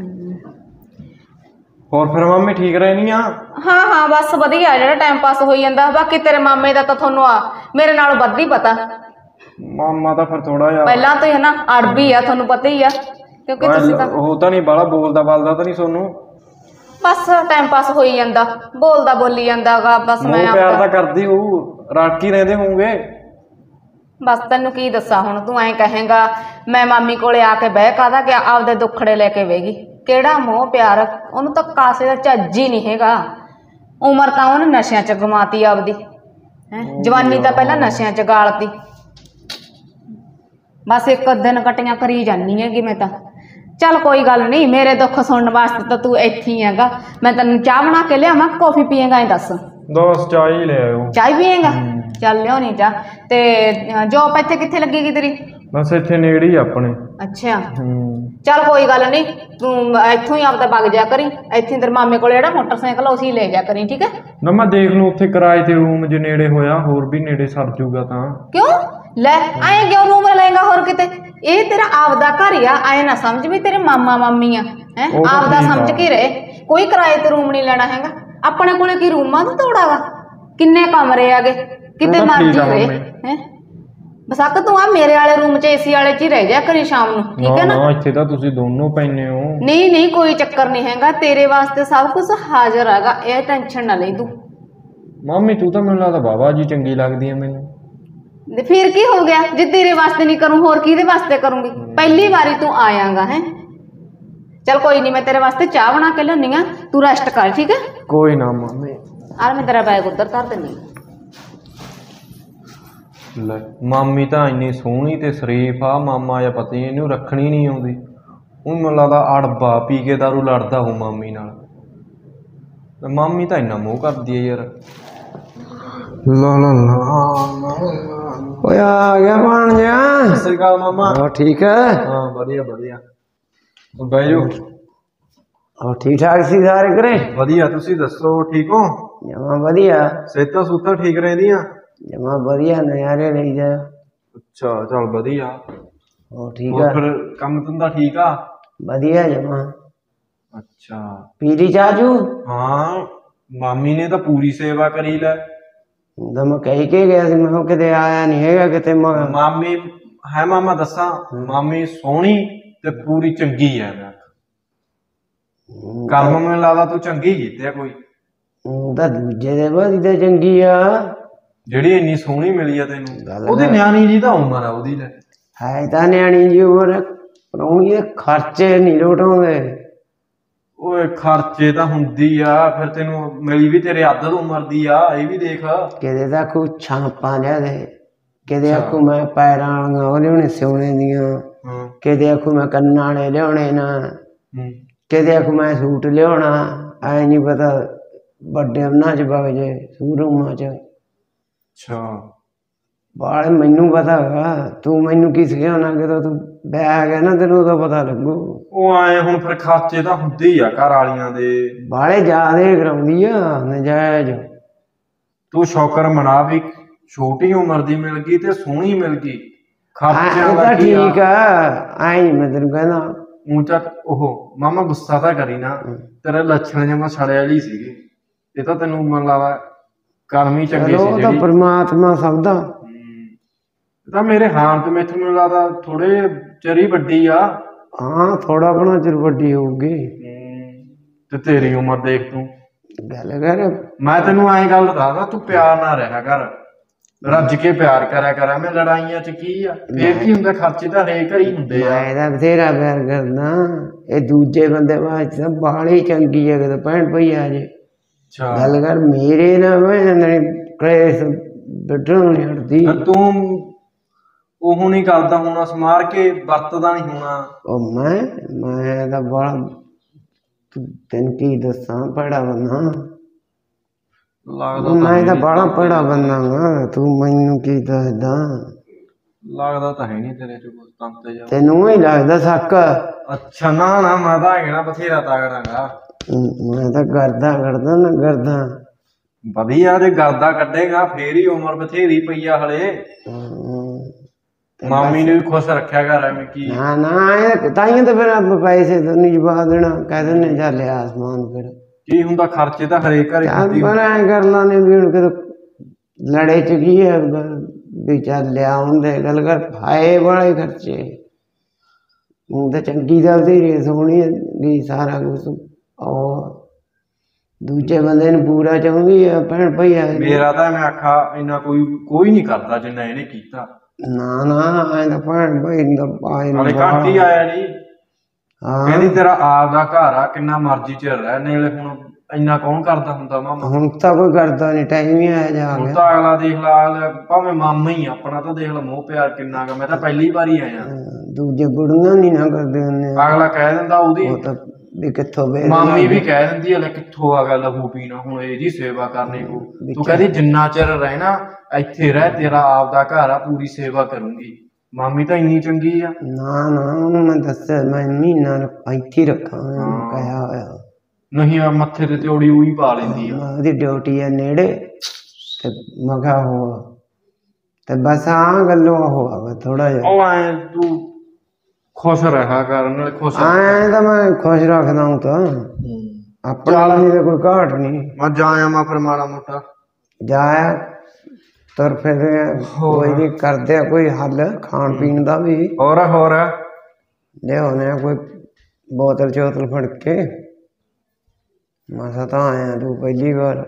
ਹੋਰ ਫਿਰ ਮਾਮੀ ਠੀਕ ਰਹਿਣੀ ਆ? ਹਾਂ ਹਾਂ ਬਸ ਵਧੀਆ, ਜਿਹੜਾ ਟਾਈਮ ਪਾਸ ਹੋਈ ਜਾਂਦਾ। ਬਾਕੀ ਤੇਰੇ ਮਾਮੇ ਦਾ ਤਾਂ ਤੁਹਾਨੂੰ ਆ ਮੇਰੇ ਨਾਲੋਂ ਵੱਧ ਹੀ ਪਤਾ। ਮਾਮਾ ਤਾਂ ਫਿਰ ਥੋੜਾ ਜਿਹਾ ਪਹਿਲਾਂ ਤੋਂ ਹੀ ਹੈ ਨਾ ਅੜਬੀ ਆ, ਤੁਹਾਨੂੰ ਪਤਾ ਹੀ ਆ, ਕਿਉਂਕਿ ਤੁਸੀਂ ਤਾਂ ਉਹ ਤਾਂ ਨਹੀਂ ਬਾਹਲਾ ਬੋਲਦਾ ਬਾਲਦਾ ਤਾਂ ਨਹੀਂ ਸੋਨੂੰ। ਬਸ ਟਾਈਮ ਪਾਸ ਹੋਈ ਜਾਂਦਾ, ਬੋਲਦਾ ਬੋਲੀ ਜਾਂਦਾਗਾ ਬਸ। ਮੈਂ ਮੋਹ ਪਿਆਰ ਤਾਂ ਕਰਦੀ ਉਹ ਰਲ ਕੇ ਰਹਿੰਦੇ ਹੋਣਗੇ। ਬਸ ਤੈਨੂੰ ਕੀ ਦੱਸਾਂ ਹੁਣ, ਤੂੰ ਐਂ ਕਹੇਗਾ ਮੈਂ ਮਾਮੀ ਕੋਲੇ ਆ ਕੇ ਬਹਿ ਕਾਹਦਾ ਕਿ ਆਪਦੇ ਦੁੱਖੜੇ ਲੈ ਕੇ ਬਹਿਗੀ। ਕਿਹੜਾ ਮੋਹ ਪਿਆਰ, ਉਹਨੂੰ ਤਾਂ ਕਾਸੇ ਦਾ ਝੱਜ ਹੀ ਨਹੀਂ ਹੈਗਾ। ਉਮਰ ਤਾਂ ਉਹਨੇ ਨਸ਼ਿਆਂ 'ਚ ਗਮਾਤੀ ਆਪਦੀ ਹੈ, ਜਵਾਨੀ ਤਾਂ ਪਹਿਲਾਂ ਨਸ਼ਿਆਂ 'ਚ ਗਾਲਤੀ। ਬਸ ਇੱਕ ਦਿਨ ਕਟੀਆਂ ਕਰੀ ਜਾਨੀ ਹੈਗੀ ਮੈਂ ਤਾਂ। ਚੱਲ ਕੋਈ ਗੱਲ ਨਹੀਂ, ਮੇਰੇ ਦੁੱਖ ਸੁਣਨ ਵਾਸਤੇ ਤਾਂ ਤੂੰ ਇੱਥੇ ਹੀ ਹੈਗਾ। ਮੈਂ ਤੈਨੂੰ ਚਾਹ ਬਣਾ ਕੇ ਲਿਆਵਾਂ, ਕੌਫੀ ਪੀਏਗਾ ਇਹ ਦੱਸ? ਦੋਸ ਚਾਹ ਹੀ ਲੈ ਆਇਓ। ਚਾਹ ਪੀਏਗਾ? ਚੱਲ ਲਿਆਉਣੀ ਚਾਹ। ਤੇ ਜੋਬ ਇੱਥੇ ਕਿੱਥੇ ਲੱਗੇਗੀ ਤੇਰੀ? ਬਸ ਇੱਥੇ ਨੇੜੇ ਹੀ ਆਪਣੇ। ਅੱਛਾ ਹੂੰ ਚੱਲ ਕੋਈ ਗੱਲ ਨਹੀਂ, ਤੂੰ ਇੱਥੋਂ ਹੀ ਆਪਦਾ ਵਗ ਜਾ ਕਰੀ। ਇੱਥੇ ਤੇਰੇ ਮਾਮੇ ਕੋਲ ਜਿਹੜਾ ਮੋਟਰਸਾਈਕਲ ਉਸੇ ਲੈ ਜਾ ਕਰੀ, ਠੀਕ ਹੈ ਨਾ। ਮੈਂ ਦੇਖ ਲੂ ਉੱਥੇ ਕਿਰਾਏ ਤੇ ਰੂਮ ਜੇ ਨੇੜੇ ਹੋਇਆ, ਹੋਰ ਵੀ ਨੇੜੇ ਸਰ ਜੂਗਾ ਤਾਂ। ਕਿਉਂ ਲੈ ਐਂ ਕਿਉਂ ਰੂਮ ਲਏਗਾ ਹੋਰ ਕਿਤੇ? ਇਹ ਤੇਰਾ ਆਪਦਾ ਘਰ ਆ, ਐਂ ਨਾ ਸਮਝ ਵੀ ਤੇਰੇ ਮਾਮਾ ਮਾਮੀ ਆ ਹੈ। ਆਪਦਾ ਸਮਝ ਕੇ ਰਹੇ, ਕੋਈ ਕਿਰਾਏ ਤੇ ਰੂਮ ਨਹੀਂ ਲੈਣਾ ਹੈਗਾ। ਆਪਣੇ ਕੋਲੇ ਕੀ ਰੂਮਾਂ ਦਾ ਤੋੜਾ ਵਾ? ਕਿੰਨੇ ਕਮਰੇ ਆਗੇ, ਕਿਤੇ ਮਰਜੀ ਰਹੇ ਹੈ। ਬਸਕ ਤੂੰ ਆ ਮੇਰੇ ਵਾਲੇ ਰੂਮ 'ਚ ਏਸੀ ਵਾਲੇ 'ਚ ਹੀ ਰਹਿ ਜਾ ਕਰੀ ਸ਼ਾਮ ਨੂੰ, ਠੀਕ ਹੈ ਨਾ? ਇੱਥੇ ਤਾਂ ਤੁਸੀਂ ਦੋਨੋਂ ਪੈਨੇ ਹੋ। ਨਹੀਂ ਨਹੀਂ ਕੋਈ ਚੱਕਰ ਨਹੀਂ ਹੈਗਾ, ਤੇਰੇ ਵਾਸਤੇ ਸਭ ਕੁਝ ਹਾਜ਼ਰ ਹੈਗਾ, ਇਹ ਟੈਨਸ਼ਨ ਨਾ ਲਈ ਤੂੰ। ਮਾਮੀ ਤੂੰ ਤਾਂ ਮੈਨੂੰ ਲੱਗਦਾ ਬਾਬਾ ਜੀ ਚੰਗੀ ਲੱਗਦੀ ਹੈ ਮੈਨੂੰ। ਤੇ ਫਿਰ ਕੀ ਹੋ ਗਿਆ, ਜੇ ਤੇਰੇ ਵਾਸਤੇ ਨਹੀਂ ਕਰੂੰ ਹੋਰ ਕਿਹਦੇ ਵਾਸਤੇ ਕਰੂੰਗੀ? ਪਹਿਲੀ ਵਾਰੀ ਤੂੰ ਆਇਆਗਾ ਹੈ। ਚੱਲ ਕੋਈ ਨਹੀਂ, ਮੈਂ ਤੇਰੇ ਵਾਸਤੇ ਚਾਹ ਬਣਾ ਕੇ ਲਿਆਉਣੀ ਆ, ਤੂੰ ਰੈਸਟ ਕਰ, ਠੀਕ ਹੈ? ਕੋਈ ਨਾ ਮਾਮੀ। ਆ ਮੈਂ ਤੇਰਾ ਬੈਗ ਉੱਧਰ ਧਰ ਦਿੰਦੀ। ਲੈ ਮਾਮੀ ਤਾਂ ਇੰਨੀ ਸੋਹਣੀ ਤੇ ਸ਼ਰੀਫ ਆ, ਮਾਮਾ ਜਾਂ ਪਤਾ ਇਹਨੂੰ ਰੱਖਣੀ ਨਹੀਂ ਆਉਂਦੀ। ਉਹ ਮੈਨੂੰ ਲੱਗਦਾ ਅੜਬਾ ਪੀ ਕੇ ਦਾਰੂ ਲੜਦਾ ਹੋ ਮਾਮੀ ਨਾਲ। ਮਾਮੀ ਤਾਂ ਇੰਨਾ ਮੋਹ ਕਰਦੀ ਹੈ ਯਾਰ। ਲਾ ਲਾ ਲਾ ਓਏ ਆ ਗਿਆ ਬਣ ਜਾ। ਸਤਿ ਸ੍ਰੀ ਅਕਾਲ ਮਾਮਾ। ਹੋਰ ਠੀਕ ਹੈ? ਹਾਂ ਵਧੀਆ ਵਧੀਆ। ਬਹਿ ਜਾਓ। ਹੋਰ ਠੀਕ ਠਾਕ ਸੀ ਸਾਰੇ ਘਰੇ? ਵਧੀਆ, ਤੁਸੀਂ ਦੱਸੋ ਠੀਕ ਹੋ? ਜਮਾ ਵਧੀਆ। ਸਿਹਤਾਂ ਸੁੱਤਾਂ ਠੀਕ ਰਹਿੰਦੀਆਂ? ਜਮਾ ਵਧੀਆ, ਨਜ਼ਾਰੇ ਲਈ ਜਾ। ਅੱਛਾ ਚੱਲ ਵਧੀਆ। ਹੋਰ ਠੀਕ ਹੋਰ ਆ? ਫਿਰ ਕੰਮ ਧੰਦਾ ਠੀਕ ਆ? ਵਧੀਆ ਜਮਾ। ਅੱਛਾ ਪੀਲੀ ਚਾਚੂ? ਹਾਂ ਮਾਮੀ ਨੇ ਤਾਂ ਪੂਰੀ ਸੇਵਾ ਕਰੀ ਲੈ। ਤਾਂ ਮੈਂ ਕਹਿ ਕੇ ਗਿਆ ਸੀ, ਮੈਂ ਕਿਤੇ ਆਇਆ ਨਹੀਂ ਹੈਗਾ ਕਿਤੇ। ਮਾਮੀ ਹੈ ਮਾਮਾ ਦੱਸਾਂ, ਮਾਮੀ ਸੋਹਣੀ ਤੇ ਪੂਰੀ ਚੰਗੀ ਹੈ। ਮੈਂ ਕਰਮ ਮੈਨੂੰ ਲੱਗਦਾ ਤੂੰ ਚੰਗੀ ਕੀਤੀ ਆ ਕੋਈ। ਤਾਂ ਦੂਜੇ ਦੇ ਬਾਦੀ ਤਾਂ ਚੰਗੀ ਆ, ਜਿਹੜੀ ਇੰਨੀ ਸੋਹਣੀ ਮਿਲੀ ਆ ਤੈਨੂੰ। ਉਹਦੀ ਨਿਆਣੀ ਜੀ ਤਾਂ ਉਮਰ ਆ ਉਹਦੀ। ਲੈ ਹੈ ਤਾਂ ਨਿਆਣੀ ਜੀ ਉਮਰ, ਪਰ ਉਹਨੂੰ ਇਹ ਖਰਚੇ ਨਹੀਂ ਲੋਟਾਉਂਦੇ। ਓਏ ਖਰਚੇ ਤਾਂ ਹੁੰਦੀ ਆ, ਫਿਰ ਤੈਨੂੰ ਮਿਲੀ ਵੀ ਤੇਰੇ ਅੱਧ ਉਮਰ ਦੀ ਆ, ਇਹ ਵੀ ਦੇਖ। ਕਿਤੇ ਤਾਂ ਕੋਈ ਛਾਂਪਾਂ ਲਿਆ ਦੇ, ਕਿਤੇ ਆਖੂ ਮੈਂ ਪੈਰਾਂ ਵਾਲੀਆਂ ਉਹ ਲਿਆਉਣੇ ਸੋਨੇ ਦੀਆਂ, ਕਿਤੇ ਆਖੂ ਮੈਂ ਕੰਨਾਂ ਵਾਲੇ ਲਿਆਉਣੇ ਨਾ, ਕਿਤੇ ਆਖੂ ਮੈਂ ਸੂਟ ਲਿਆਉਣਾ। ਐ ਨਹੀਂ ਪਤਾ ਵੱਡੇ ਉਹਨਾਂ 'ਚ ਵਗ ਜੇ ਸ਼ੋਰੂਮਾਂ 'ਚ। ਅੱਛਾ ਬਾਲੇ ਮੈਨੂੰ ਪਤਾ ਹੈਗਾ, ਤੂੰ ਮੈਨੂੰ ਕੀ ਸਿਖਾਉਣਾ? ਜਦੋਂ ਤੂੰ ਵਿਆਹ ਗਿਆ ਨਾ ਤੈਨੂੰ ਉਦੋਂ ਪਤਾ ਲੱਗੂ। ਉਹ ਆਏ ਹੁਣ ਫਿਰ ਖਰਚੇ ਤਾਂ ਹੁੰਦੇ ਹੀ ਆ ਘਰ ਵਾਲੀਆਂ ਦੇ। ਬਾਲੇ ਜ਼ਿਆਦੇ ਕਰਾਉਂਦੀ ਆ ਨਜਾਇਜ਼। ਤੂੰ ਸ਼ੌਕਰ ਮਨਾ ਵੀ ਛੋਟੀ ਉਮਰ ਦੀ ਮਿਲ ਗਈ ਤੇ ਸੋਹਣੀ ਮਿਲ ਗਈ। ਖਰਚਿਆਂ ਦਾ ਤਾਂ ਕੀ ਆ? ਠੀਕ ਆ, ਆਈ ਮੈਂ ਤੈਨੂੰ ਕਹਿੰਦਾ। ਊਂ ਤਾਂ ਉਹ ਮਾਮਾ ਗੁੱਸਾ ਤਾਂ ਕਰੀ ਨਾ, ਤੇਰੇ ਲੱਛਣ ਜਮਾ ਸੜੇ ਵਾਲੀ ਸੀਗੇ। ਇਹ ਤਾਂ ਤੈਨੂੰ ਮਨ ਲੱਗਦਾ ਕਰਮ ਹੀ ਚੰਗੇ ਚਲੋ ਸੀ ਉਹ ਤਾਂ ਜਿਹੜੀ। ਪਰਮਾਤਮਾ ਸਭ ਦਾ। ਇਹ ਤਾਂ ਮੇਰੇ ਹਾਨ ਤੇ ਮੈਥੋਂ ਮੈਨੂੰ ਲੱਗਦਾ ਥੋੜੇ ਚਿਰ ਹੀ ਵੱਡੀ ਆ। ਹਾਂ ਥੋੜਾ ਘਣਾ ਚਿਰ ਵੱਡੀ ਹੋਊਗੀ। ਤੇ ਤੇਰੀ ਉਮਰ ਦੇਖ ਤੂੰ। ਗੱਲ ਕਰ, ਮੈਂ ਤੈਨੂੰ ਐਂ ਗੱਲ ਦੱਸਦਾ, ਤੂੰ ਪਿਆਰ ਨਾਲ ਰਿਹਾ ਕਰ, ਰੱਜ ਕੇ ਪਿਆਰ ਕਰਿਆ ਕਰ। ਐਵੇਂ ਲੜਾਈਆਂ ਚ ਕੀ ਆ, ਫੇਰ ਕੀ ਹੁੰਦਾ, ਖਰਚੇ ਤਾਂ ਹਰੇਕ ਘਰ ਹੀ ਹੁੰਦੇ ਆ। ਮੈਂ ਤਾਂ ਬਥੇਰਾ ਪਿਆਰ ਕਰਦਾ। ਇਹ ਦੂਜੇ ਬੰਦੇ ਵਾਸਤੇ ਤਾਂ ਬਾਹਲੀ ਚੰਗੀ ਹੈ ਕਿਤੇ ਭੈਣ ਭਈ ਆ ਜੇ। ਅੱਛਾ ਗੱਲ ਕਰ ਮੇਰੇ ਨਾਲ ਮੈਂ ਕਲੇਸ਼ ਵੱਢਣ ਨਹੀਂ ਹਟਦੀ। ਤੂੰ ਉਹ ਨਹੀਂ ਕਰਦਾ ਹੋਣਾ, ਸਮਾਰ ਕੇ ਵਰਤਦਾ ਨਹੀਂ ਹੋਣਾ। ਉਹ ਮੈਂ ਮੈਂ ਤਾਂ ਬੜਾ ਤੈਨੂੰ ਕੀ ਦੱਸਾਂ, ਭੈੜਾ ਬੰਦਾ ਲੱਗਦਾ ਮੈਂ ਤਾਂ ਬੜਾ ਭੈੜਾ ਬੰਦਾ ਗਾ। ਤੂੰ ਮੈਨੂੰ ਕੀ ਦੱਸਦਾ? ਲੱਗਦਾ ਤਾਂ ਹੈ ਨਹੀਂ ਤੇਰੇ ਚ ਕੁਝ ਤੰਤ ਜਾ। ਤੈਨੂੰ ਹੀ ਲੱਗਦਾ ਸ਼ੱਕ? ਅੱਛਾ ਨਾ ਨਾ, ਮੈਂ ਤਾਂ ਹੈਗਾ ਬਥੇਰਾ ਤਾਗੜਾਂਗਾ। ਮੈਂ ਤਾਂ ਕਰਦਾ ਕਰਦਾ ਨਾ ਕਰਦਾ। ਵਧੀਆ, ਜੇ ਗਰਦਾ ਕੱਢੇਗਾ ਫੇਰ ਹੀ ਉਮਰ ਬਥੇਰੀ ਪਈ ਆ ਹਲੇ। ਮਾਮੀ ਨੇ ਵੀ ਖੁਸ਼ ਰੱਖਿਆ ਕਰ, ਐਵੇਂ ਕੀ। ਨਾ ਨਾ ਤਾਈਆਂ ਤਾਂ ਫਿਰ ਆਪਾਂ ਪੈਸੇ ਤਾਂ ਨਹੀਂ ਜਵਾ ਦੇਣਾ, ਕਹਿ ਦਿੰਦੇ ਜਾ ਲਿਆ ਆਸਮਾਨ। ਫਿਰ ਕੀ ਹੁੰਦਾ, ਖਰਚੇ ਤਾਂ ਹਰੇਕ ਘਰ ਹੀ ਪਰ ਐਂ ਕਰ ਲਾਂਗੇ ਵੀ ਹੁਣ ਕਿਤੇ ਲੜੇ ਚ ਕੀ ਹੈ ਵੀ ਚੱਲ ਲਿਆ ਹੁੰਦੇ। ਗੱਲ ਕਰ ਫਾਏ ਵਾਲੇ ਖਰਚੇ। ਹੁਣ ਤਾਂ ਚੰਗੀ ਗੱਲ ਦੀ ਸੋਹਣੀ ਵੀ ਸਾਰਾ ਕੁਛ ਉਹ ਦੂਜੇ ਬੰਦੇ ਨੂੰ ਪੂਰਾ ਚਾਹੁੰਦੀ ਆ ਭੈਣ ਭਈ ਆ। ਮੇਰਾ ਤਾਂ ਮੈਂ ਆਖਾ ਇੰਨਾ ਕੋਈ ਕੋਈ ਨਹੀਂ ਕਰਦਾ ਜਿੰਨਾ ਇਹਨੇ ਕੀਤਾ। ਨਾ ਨਾ ਐਂ ਤਾਂ ਭੈਣ ਭਈ ਨੂੰ ਤਾਂ ਆਏ ਨਾਲੇ ਘੱਟ ਹੀ ਆਇਆ ਜੀ। ਹਾਂ ਕਹਿੰਦੀ ਤੇਰਾ ਆਪ ਦਾ ਘਰ ਆ, ਕਿੰਨਾ ਮਰਜ਼ੀ ਚਿਰ ਰਹਿ। ਨਾਲੇ ਹੁਣ ਇੰਨਾ ਕੌਣ ਕਰਦਾ ਹੁੰਦਾ ਮਾਮਾ? ਹੁਣ ਤਾਂ ਕੋਈ ਕਰਦਾ ਨਹੀਂ, ਟਾਈਮ ਹੀ ਆਇਆ ਜਾ ਹੁਣ ਗਿਆ। ਤਾਂ ਅਗਲਾ ਦੇਖ ਲਾ, ਭਾਵੇਂ ਮਾਮਾ ਹੀ ਆਪਣਾ, ਤਾਂ ਦੇਖ ਲਾ ਮੋਹ ਪਿਆਰ ਕਿੰਨਾ ਗਾ। ਮੈਂ ਤਾਂ ਪਹਿਲੀ ਵਾਰੀ ਆਇਆ। ਦੂਜੇ ਬੁੜੀਆਂ ਨਹੀਂ ਨਾ ਕਰਦੇ ਹੁੰਦੇ। ਅਗਲਾ ਕਹਿ ਦਿੰਦਾ ਉਹਦੀ ਉਹ ਤਾਂ ਵੀ ਕਿੱਥੋਂ ਵੇ ਮਾਮੀ ਵੀ ਕਹਿ ਦਿੰਦੀ ਹੈ, ਲੈ ਕਿੱਥੋਂ ਆ ਗਿਆ ਲਹੂ ਪੀਣਾ, ਹੁਣ ਇਹਦੀ ਸੇਵਾ ਕਰਨੀ ਪਊ। ਤੂੰ ਕਹਿੰਦੀ ਜਿੰਨਾ ਚਿਰ ਰਹਿਣਾ ਇੱਥੇ ਰਹਿ, ਤੇਰਾ ਆਪਦਾ ਘਰ ਆ, ਪੂਰੀ ਸੇਵਾ ਕਰੂੰਗੀ। ਮਾਮੀ ਤਾਂ ਇੰਨੀ ਚੰਗੀ ਆ। ਨਾ ਨਾ ਉਹਨੂੰ ਮੈਂ ਦੱਸਿਆ ਮੈਂ ਮਹੀਨਾ ਇੱਥੇ ਰੱਖਾਂ ਕਹਿਆ ਹੋਇਆ। ਨਹੀਂ ਆ ਮੱਥੇ ਤੇ ਤਿਉੜੀ ਉਹੀ ਪਾ ਲੈਂਦੀ ਆ। ਉਹਦੀ ਡਿਊਟੀ ਆ ਨੇੜੇ ਤੇ ਮੈਂ ਕਿਹਾ ਹੋ ਤੇ ਬਸ ਆ ਗੱਲੋਂ ਹੋਆ ਥੋੜਾ ਜਿਹਾ। ਉਹ ਐ ਤੂੰ ਖੁਸ਼ ਰਹਾ ਕਰ, ਨਾਲ ਖੁਸ਼ ਐਂ ਤਾਂ ਮੈਂ ਖੁਸ਼ ਰੱਖਦਾ ਹੂੰ ਤਾਂ ਆਪਣਾ ਨਹੀਂ ਤਾਂ ਕੋਈ ਘਾਟ ਨਹੀਂ। ਮੈਂ ਜਾਇਆ ਮੈਂ ਫਿਰ ਮਾੜਾ ਮੋਟਾ ਜਾਇਆ ਤੁਰ ਫਿਰ ਕੋਈ ਨਹੀਂ ਕਰਦੇ ਆ ਕੋਈ ਹੱਲ ਖਾਣ ਪੀਣ ਦਾ ਵੀ। ਹੋਰ ਹੋਰ ਲਿਆਉਂਦੇ ਆ ਕੋਈ ਬੋਤਲ ਚੋਤਲ ਫੜ ਕੇ। ਮਸਾ ਤਾਂ ਆਇਆ ਤੂੰ ਪਹਿਲੀ ਵਾਰ।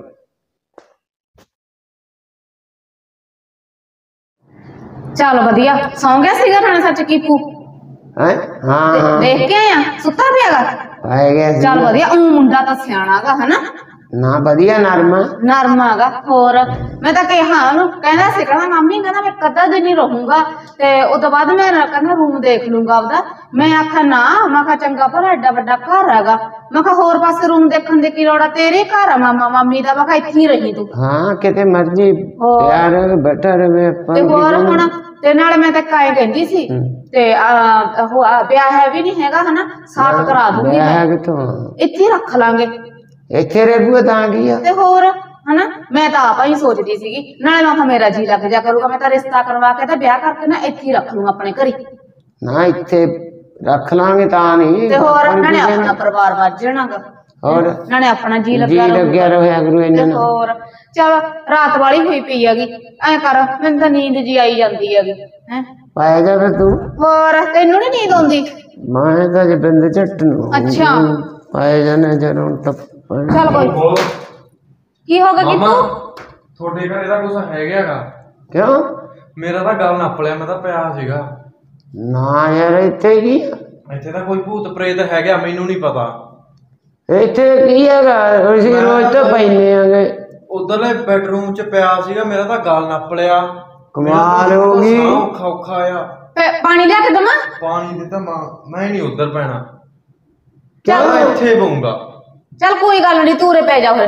ਚੱਲ ਵਧੀਆ, ਸੌਂ ਗਿਆ ਸੀਗਾ ਥਾਣੇ ਸੱਚ ਕੀਪੂ? ਹੈਂ ਹਾਂ ਦੇਖ ਕੇ ਆਇਆ, ਸੁੱਤਾ ਪਿਆਗਾ? ਪਾਏ ਗਿਆ ਸੀ। ਚੱਲ ਵਧੀਆ, ਉਹ ਮੁੰਡਾ ਤਾਂ ਸਿਆਣਾਗਾ ਹਨਾ, ਨਾ ਵਧੀਆ ਨਰਮ ਨਰਮਾਗਾ। ਹੋਰ ਮੈਂ ਤਾਂ ਕਿਹਾ ਉਹਨੂੰ, ਕਹਿੰਦਾ ਸੀ ਕਹਿੰਦਾ ਮੰਮੀ ਕਹਿੰਦਾ ਮੈਂ ਕਦਾ ਦਿਨ ਹੀ ਰਹੂੰਗਾ ਤੇ ਉਹ ਤੋਂ ਬਾਅਦ ਮੈਂ ਕਹਿੰਦਾ ਰੂਮ ਦੇਖ ਲੂੰਗਾ ਆਪਦਾ। ਮੈਂ ਆਖਿਆ ਨਾ, ਮੈਂ ਕਿਹਾ ਚੰਗਾ ਭਲਾ ਐਡਾ ਵੱਡਾ ਘਰ ਹੈਗਾ, ਮੈਂ ਕਿਹਾ ਹੋਰ ਪਾਸੇ ਰੂਮ ਦੇਖਣ ਦੀ ਕੀ ਲੋੜ ਆ, ਤੇਰੇ ਘਰ ਆ ਮਾਮਾ ਮਾਮੀ ਦਾ, ਮੈਂ ਕਿਹਾ ਇੱਥੇ ਹੀ ਰਹੀ ਤੂੰ। ਹਾਂ ਕਿਤੇ ਮਰਜੀ ਪਿਆਰ ਬੈਠਾ ਰਵੇ ਆਪਾਂ। ਤੇ ਹੋਰ ਹੁਣ ਤੇ ਨਾਲ ਮੈਂ ਤਾਂ ਕਾਏ ਕਹਿੰਦੀ ਸੀ ਤੇ ਉਹ ਵਿਆਹ ਹੈ ਵੀ ਨਹੀਂ ਹੈਗਾ ਹਨਾ, ਸਾਫ਼ ਕਰਾ ਦੂੰਗੀ ਮੈਂ, ਕਿੱਥੋਂ ਇੱਥੇ ਰੱਖ ਲਾਂਗੇ। ਇੱਥੇ ਰਹਿਬੂ ਤਾਂ ਕੀ ਆ। ਤੇ ਹੋਰ ਹਨਾ, ਮੈਂ ਤਾਂ ਆਪਾ ਹੀ ਸੋਚਦੀ ਸੀਗੀ, ਨਾਲੇ ਮੈਂ ਕਿਹਾ ਮੇਰਾ ਜੀ ਲੱਗ ਜਾ ਕਰੂਗਾ, ਮੈਂ ਤਾਂ ਰਿਸ਼ਤਾ ਕਰਵਾ ਕੇ ਤਾਂ ਵਿਆਹ ਕਰਕੇ ਨਾ ਇੱਥੇ ਹੀ ਰੱਖ ਲੂੰਗਾ ਆਪਣੇ ਘਰੇ। ਨਾ ਇੱਥੇ ਰੱਖ ਲਾਂਗੇ ਤਾਂ ਨਹੀਂ। ਤੇ ਹੋਰ ਨਾਲੇ ਆਪਣਾ ਪਰਿਵਾਰ ਵੱਜ ਜਾਣਾਗਾ, ਹੋਰ ਨਾਲੇ ਆਪਣਾ ਜੀ ਜੀ ਲੱਗਿਆ ਲੱਗਿਆ ਰਿਹਾ ਕਰੂ ਇਹਨਾਂ ਤੇ ਨੂੰ। ਹੋਰ ਚਲ ਰਾਤ ਵਾਲੀ ਹੋਈ ਪਈ ਹੈਗੀ, ਐ ਕਰ ਮੈਨੂੰ ਤਾਂ ਨੀਂਦ ਜੀ ਆਈ ਜਾਂਦੀ ਹੈਗੀ ਹੈ। ਪਾਇਆ ਜਾ ਫਿਰ ਤੂੰ। ਹੋਰ ਤੈਨੂੰ ਨੀ ਨੀਂਦ ਆਉਂਦੀ? ਮੈਂ ਤਾਂ ਜੇ ਬੰਦੇ ਝੱਟ ਨੂੰ ਅੱਛਾ ਪਾਇਆ ਜਾਣਾ ਜਦੋਂ ਤੱਕ। ਚੱਲ ਕੋਈ ਕੀ ਹੋ ਗਿਆ ਮਾਮਾ ਕਿਤੋਂ? ਤੁਹਾਡੇ ਘਰ ਇਹਦਾ ਕੁਝ ਹੈਗਾਗਾ? ਕਿਉਂ? ਮੇਰਾ ਤਾਂ ਗੱਲ ਨੱਪ ਲਿਆ, ਮੈਂ ਤਾਂ ਪਿਆ ਸੀਗਾ। ਨਾ ਯਾਰ ਇੱਥੇ ਕੀ ਇੱਥੇ ਤਾਂ ਕੋਈ ਭੂਤ ਪ੍ਰੇਤ ਹੈਗਾ, ਮੈਨੂੰ ਨਹੀਂ ਪਤਾ। ਇੱਥੇ ਕੀ ਹੈਗਾ, ਅਸੀਂ ਰੋਜ਼ ਤਾਂ ਪੈਨੇ ਆਗੇ। ਉਧਰਲੇ ਬੈਡਰੂਮ ਚ ਪਿਆ ਸੀਗਾ, ਮੇਰਾ ਤਾਂ ਗੱਲ ਨੱਪ ਲਿਆ। ਕਮਾਲ ਹੋ ਗਈ। ਔਖਾ ਔਖਾ ਆ। ਪਾਣੀ ਲਿਆ ਕੇ ਦਵਾਂ? ਪਾਣੀ ਦਿੱਤਾ ਮਾਂ, ਮੈਂ ਨਹੀਂ ਉਧਰ ਪੈਣਾ, ਚੱਲ ਮੈਂ ਇੱਥੇ ਪਊਂਗਾ। ਚੱਲ ਕੋਈ ਗੱਲ ਨਹੀਂ, ਤੂਰੇ ਪੈ ਜਾ ਫਿਰ।